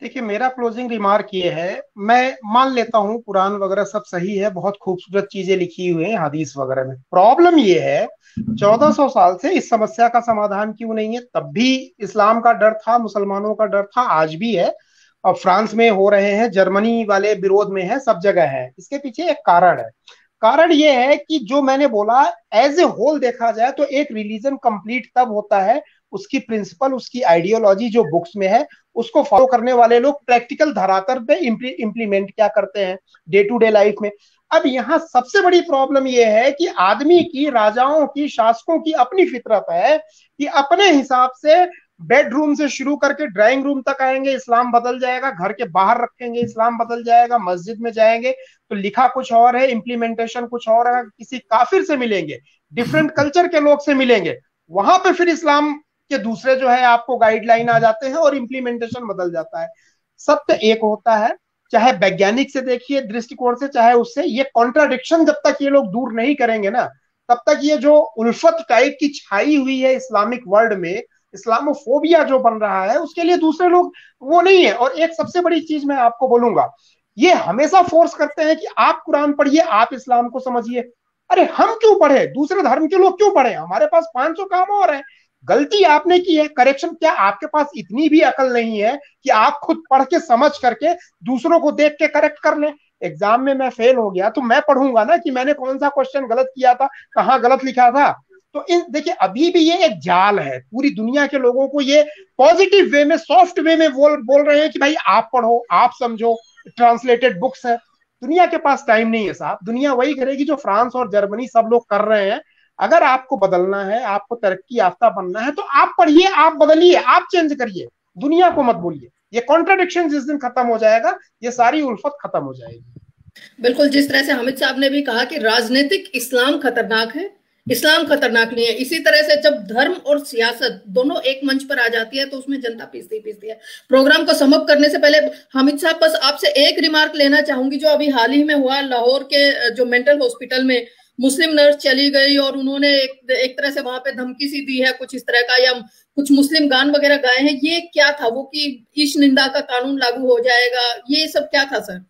[SPEAKER 3] देखिए, मेरा क्लोजिंग रिमार्क ये है, मैं मान लेता हूँ कुरान वगैरह सब सही है, बहुत खूबसूरत चीजें लिखी हुई हैं हदीस वगैरह में। प्रॉब्लम ये है चौदह सौ साल से इस समस्या का समाधान क्यों नहीं है? तब भी इस्लाम का डर था, मुसलमानों का डर था, आज भी है। अब फ्रांस में हो रहे हैं, जर्मनी वाले विरोध में है, सब जगह है। इसके पीछे एक कारण है। कारण ये है कि जो मैंने बोला, एज ए होल देखा जाए तो एक रिलीजन कंप्लीट तब होता है उसकी प्रिंसिपल, उसकी आइडियोलॉजी जो बुक्स में है उसको फॉलो करने वाले लोग प्रैक्टिकल धरातल पे इम्प्लीमेंट क्या करते हैं डे टू डे लाइफ में। अब यहाँ सबसे बड़ी प्रॉब्लम यह है कि आदमी की, राजाओं की, शासकों की अपनी फितरत है कि अपने हिसाब से बेडरूम से शुरू करके ड्राइंग रूम तक आएंगे, इस्लाम बदल जाएगा, घर के बाहर रखेंगे, इस्लाम बदल जाएगा, मस्जिद में जाएंगे तो लिखा कुछ और है, इम्प्लीमेंटेशन कुछ और है। किसी काफिर से मिलेंगे, डिफरेंट कल्चर के लोग से मिलेंगे, वहां पे फिर इस्लाम के दूसरे जो है आपको गाइडलाइन आ जाते हैं और इम्प्लीमेंटेशन बदल जाता है। सत्य एक होता है, चाहे वैज्ञानिक से देखिए, दृष्टिकोण से, चाहे उससे। ये कॉन्ट्राडिक्शन जब तक ये लोग दूर नहीं करेंगे ना, तब तक ये जो उल्फत टाइप की छाई हुई है इस्लामिक वर्ल्ड में, इस्लामोफोबिया जो बन रहा है, उसके लिए दूसरे लोग वो नहीं है। और एक सबसे बड़ी चीज मैं आपको बोलूंगा, ये हमेशा फोर्स करते हैं कि आप कुरान पढ़िए, आप इस्लाम को समझिए। अरे हम क्यों पढ़े? दूसरे धर्म के लोग क्यों पढ़े? हमारे पास पांच सौ काम और है। गलती आपने की है, करेक्शन। क्या आपके पास इतनी भी अकल नहीं है कि आप खुद पढ़ के समझ करके दूसरों को देख के करेक्ट कर लें? एग्जाम में मैं फेल हो गया तो मैं पढ़ूंगा ना कि मैंने कौन सा क्वेश्चन गलत किया था, कहाँ गलत लिखा था। तो इन देखिए, अभी भी ये एक जाल है। पूरी दुनिया के लोगों को ये पॉजिटिव वे में, सॉफ्ट वे में बोल बोल रहे हैं कि भाई आप पढ़ो, आप समझो, ट्रांसलेटेड बुक्स है। दुनिया के पास टाइम नहीं है साहब। दुनिया वही करेगी जो फ्रांस और जर्मनी सब लोग कर रहे हैं। अगर आपको बदलना है, आपको तरक्की याफ्ता बनना है, तो आप पढ़िए, आप बदलिए, आप चेंज करिए, दुनिया को मत बोलिए। ये कॉन्ट्राडिक्शन जिस दिन खत्म हो जाएगा, ये सारी उल्फत खत्म हो जाएगी।
[SPEAKER 1] बिल्कुल, जिस तरह से हामिद साहब ने भी कहा कि राजनीतिक इस्लाम खतरनाक है, इस्लाम खतरनाक नहीं है, इसी तरह से जब धर्म और सियासत दोनों एक मंच पर आ जाती है तो उसमें जनता पीसती पीसती है। प्रोग्राम को समअप करने से पहले हामिद साहब, बस आपसे एक रिमार्क लेना चाहूंगी जो अभी हाल ही में हुआ। लाहौर के जो मेंटल हॉस्पिटल में मुस्लिम नर्स चली गई और उन्होंने एक, एक तरह से वहां पे धमकी सी दी है कुछ इस तरह का, या कुछ मुस्लिम गान वगैरह गाए हैं। ये क्या था? वो कि ईश निंदा का कानून लागू हो जाएगा, ये सब क्या था सर?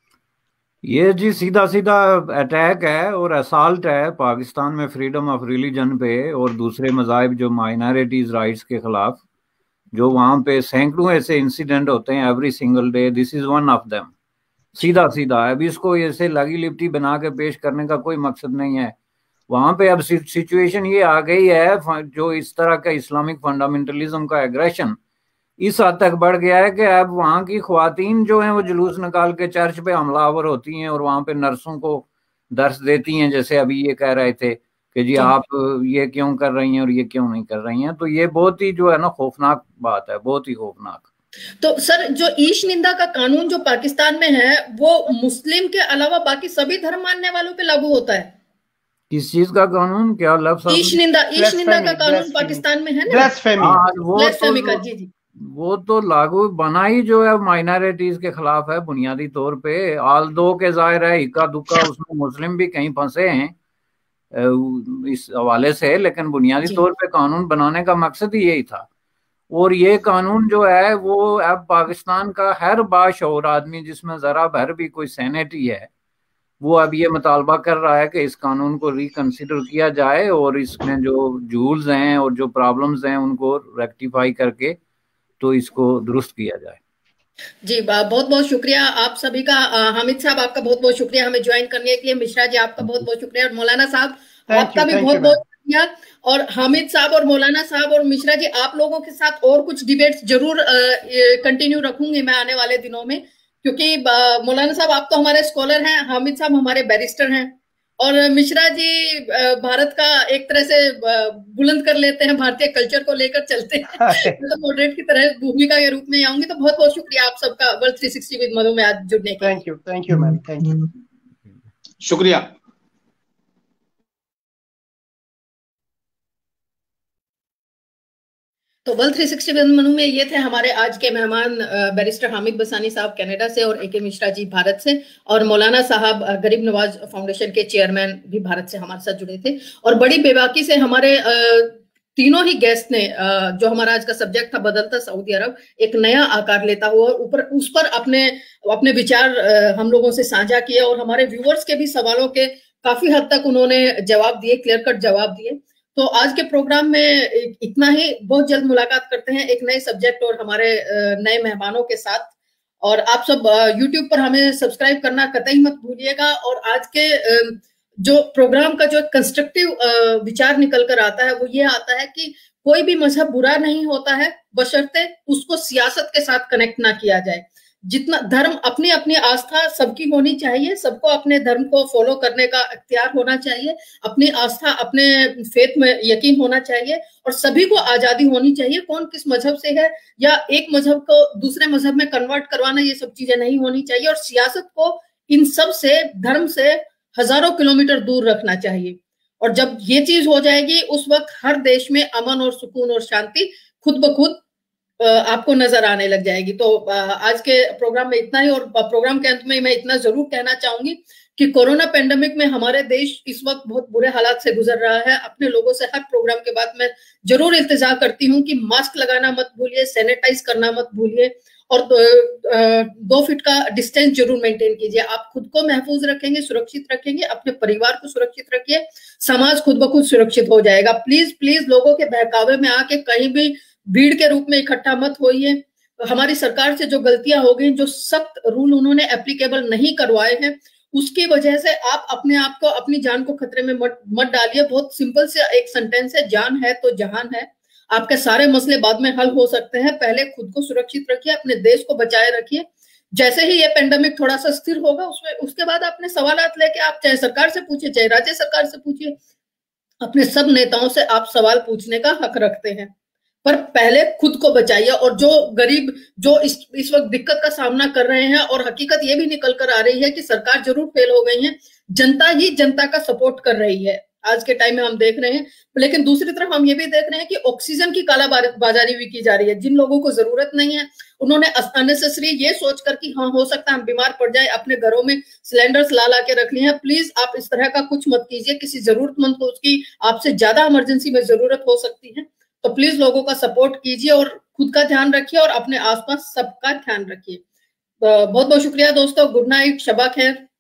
[SPEAKER 2] ये जी सीधा सीधा अटैक है और असाल्ट है पाकिस्तान में फ्रीडम ऑफ रिलीजन पे और दूसरे मज़ाहिब जो माइनॉरिटीज राइट्स के खिलाफ। जो वहाँ पे सैकड़ों ऐसे इंसिडेंट होते हैं every single day, this is one of them. सीधा सीधा अब इसको ऐसे लगी लिपटी बना के पेश करने का कोई मकसद नहीं है। वहाँ पे अब सिचुएशन ये आ गई है, जो इस तरह का इस्लामिक फंडामेंटलिज्म का एग्रेशन इस हद तक बढ़ गया है कि अब वहाँ की ख्वातीन जो हैं वो जुलूस निकाल के चर्च पे हमलावर होती हैं और वहाँ पे नर्सों को दर्श देती हैं। जैसे अभी ये कह रहे थे कि जी आप ये क्यों कर रही हैं और ये क्यों नहीं कर रही हैं। तो ये बहुत ही जो है ना खौफनाक बात है, बहुत ही खौफनाक।
[SPEAKER 1] तो सर, जो ईश निंदा का कानून जो पाकिस्तान में है वो मुस्लिम के अलावा बाकी सभी धर्म मानने वालों पे लागू होता है?
[SPEAKER 2] किस चीज का कानून? क्या लफ्ज़?
[SPEAKER 1] ईश निंदा, ईश निंदा का कानून पाकिस्तान में है ना?
[SPEAKER 3] ब्लास्फेमी।
[SPEAKER 2] वो
[SPEAKER 1] ब्लास्फेमी का, जी जी।
[SPEAKER 2] वो तो लागू बना ही जो है माइनॉरिटीज के खिलाफ है बुनियादी तौर पे। आल दो के जाहिर है इक्का दुक्का उसमें मुस्लिम भी कहीं फंसे हैं इस हवाले से, लेकिन बुनियादी तौर पे कानून बनाने का मकसद ही यही था। और ये कानून जो है वो अब पाकिस्तान का हर बाशऊर आदमी जिसमें जरा भर भी कोई सैनिटी है वो अब ये मुतालबा कर रहा है कि इस कानून को रिकंसिडर किया जाए और इसमें जो जूल्स हैं और जो प्रॉब्लम्स हैं उनको रेक्टिफाई करके तो इसको दुरुस्त किया जाए। जी
[SPEAKER 1] बहुत बहुत शुक्रिया आप सभी का। हामिद साहब आपका बहुत बहुत शुक्रिया हमें ज्वाइन करने के लिए। मिश्रा जी आपका बहुत बहुत शुक्रिया और मौलाना साहब आपका भी बहुत बहुत शुक्रिया। और हामिद साहब और मौलाना साहब और मिश्रा जी, आप लोगों के साथ और कुछ डिबेट्स जरूर कंटिन्यू रखूंगी मैं आने वाले दिनों में, क्योंकि मौलाना साहब आप तो हमारे स्कॉलर हैं, हामिद साहब हमारे बैरिस्टर हैं और मिश्रा जी भारत का एक तरह से बुलंद कर लेते हैं, भारतीय कल्चर को लेकर चलते हैं। तो मॉडरेट की तरह भूमिका के रूप में आऊंगी। तो बहुत बहुत शुक्रिया आप सबका world three sixty with Manu में आज जुड़ने के लिए।
[SPEAKER 3] Thank you, thank you ma'am, thank you,
[SPEAKER 4] शुक्रिया।
[SPEAKER 1] तो world three sixty with Manu में ये थे हमारे आज के मेहमान, बैरिस्टर हामिद बसानी साहब कनाडा से और ए के मिश्रा जी भारत से, और मौलाना साहब गरीब नवाज फाउंडेशन के चेयरमैन भी भारत से हमारे साथ जुड़े थे। और बड़ी बेबाकी से हमारे तीनों ही गेस्ट ने, जो हमारा आज का सब्जेक्ट था बदलता सऊदी अरब, एक नया आकार लेता हुआ ऊपर उस पर अपने अपने विचार हम लोगों से साझा किए और हमारे व्यूअर्स के भी सवालों के काफी हद तक उन्होंने जवाब दिए, क्लियर कट जवाब दिए। तो आज के प्रोग्राम में इतना ही। बहुत जल्द मुलाकात करते हैं एक नए सब्जेक्ट और हमारे नए मेहमानों के साथ। और आप सब यूट्यूब पर हमें सब्सक्राइब करना कतई मत भूलिएगा। और आज के जो प्रोग्राम का जो कंस्ट्रक्टिव विचार निकल कर आता है वो ये आता है कि कोई भी मजहब बुरा नहीं होता है, बशर्ते उसको सियासत के साथ कनेक्ट ना किया जाए। जितना धर्म, अपनी अपनी आस्था सबकी होनी चाहिए, सबको अपने धर्म को फॉलो करने का इख्तियार होना चाहिए, अपनी आस्था अपने फेथ में यकीन होना चाहिए और सभी को आजादी होनी चाहिए। कौन किस मजहब से है या एक मजहब को दूसरे मजहब में कन्वर्ट करवाना, ये सब चीजें नहीं होनी चाहिए। और सियासत को इन सब से, धर्म से हजारों किलोमीटर दूर रखना चाहिए। और जब ये चीज हो जाएगी उस वक्त हर देश में अमन और सुकून और शांति खुद ब खुद आपको नजर आने लग जाएगी। तो आज के प्रोग्राम में इतना ही। और प्रोग्राम के अंत में मैं इतना जरूर कहना चाहूंगी कि कोरोना पेंडेमिक में हमारे देश इस वक्त बहुत बुरे हालात से गुजर रहा है। अपने लोगों से हर प्रोग्राम के बाद मैं जरूर इल्तिजा करती हूँ कि मास्क लगाना मत भूलिए, सैनिटाइज करना मत भूलिए और दो, दो फीट का डिस्टेंस जरूर मेंटेन कीजिए। आप खुद को महफूज रखेंगे, सुरक्षित रखेंगे, अपने परिवार को सुरक्षित रखिए, समाज खुद ब खुद सुरक्षित हो जाएगा। प्लीज प्लीज लोगों के बहकावे में आके कहीं भी भीड़ के रूप में इकट्ठा मत होइए। हमारी सरकार से जो गलतियां हो गई, जो सख्त रूल उन्होंने एप्लीकेबल नहीं करवाए हैं, उसकी वजह से आप अपने आप को, अपनी जान को खतरे में मत मत डालिए। बहुत सिंपल से एक सेंटेंस है, जान है तो जहान है। आपके सारे मसले बाद में हल हो सकते हैं। पहले खुद को सुरक्षित रखिए, अपने देश को बचाए रखिए। जैसे ही ये पेंडेमिक थोड़ा सा स्थिर होगा, उसमें उसके बाद अपने सवालात लेके आप चाहे सरकार से पूछिए, चाहे राज्य सरकार से पूछिए, अपने सब नेताओं से आप सवाल पूछने का हक रखते हैं। पर पहले खुद को बचाइए। और जो गरीब, जो इस इस वक्त दिक्कत का सामना कर रहे हैं, और हकीकत ये भी निकल कर आ रही है कि सरकार जरूर फेल हो गई है, जनता ही जनता का सपोर्ट कर रही है आज के टाइम में, हम देख रहे हैं। लेकिन दूसरी तरफ हम ये भी देख रहे हैं कि ऑक्सीजन की काला बाजारी भी की जा रही है। जिन लोगों को जरूरत नहीं है, उन्होंने अननेसेसरी ये सोचकर कि हाँ हो सकता है हम बीमार पड़ जाए, अपने घरों में सिलेंडर्स ला ला के रख लिए हैं। प्लीज आप इस तरह का कुछ मत कीजिए। किसी जरूरतमंद को उसकी आपसे ज्यादा इमरजेंसी में जरूरत हो सकती है, तो प्लीज लोगों का सपोर्ट कीजिए और खुद का ध्यान रखिए और अपने आसपास सबका ध्यान रखिए। बहुत बहुत शुक्रिया दोस्तों। गुड नाइट, शबा खैर।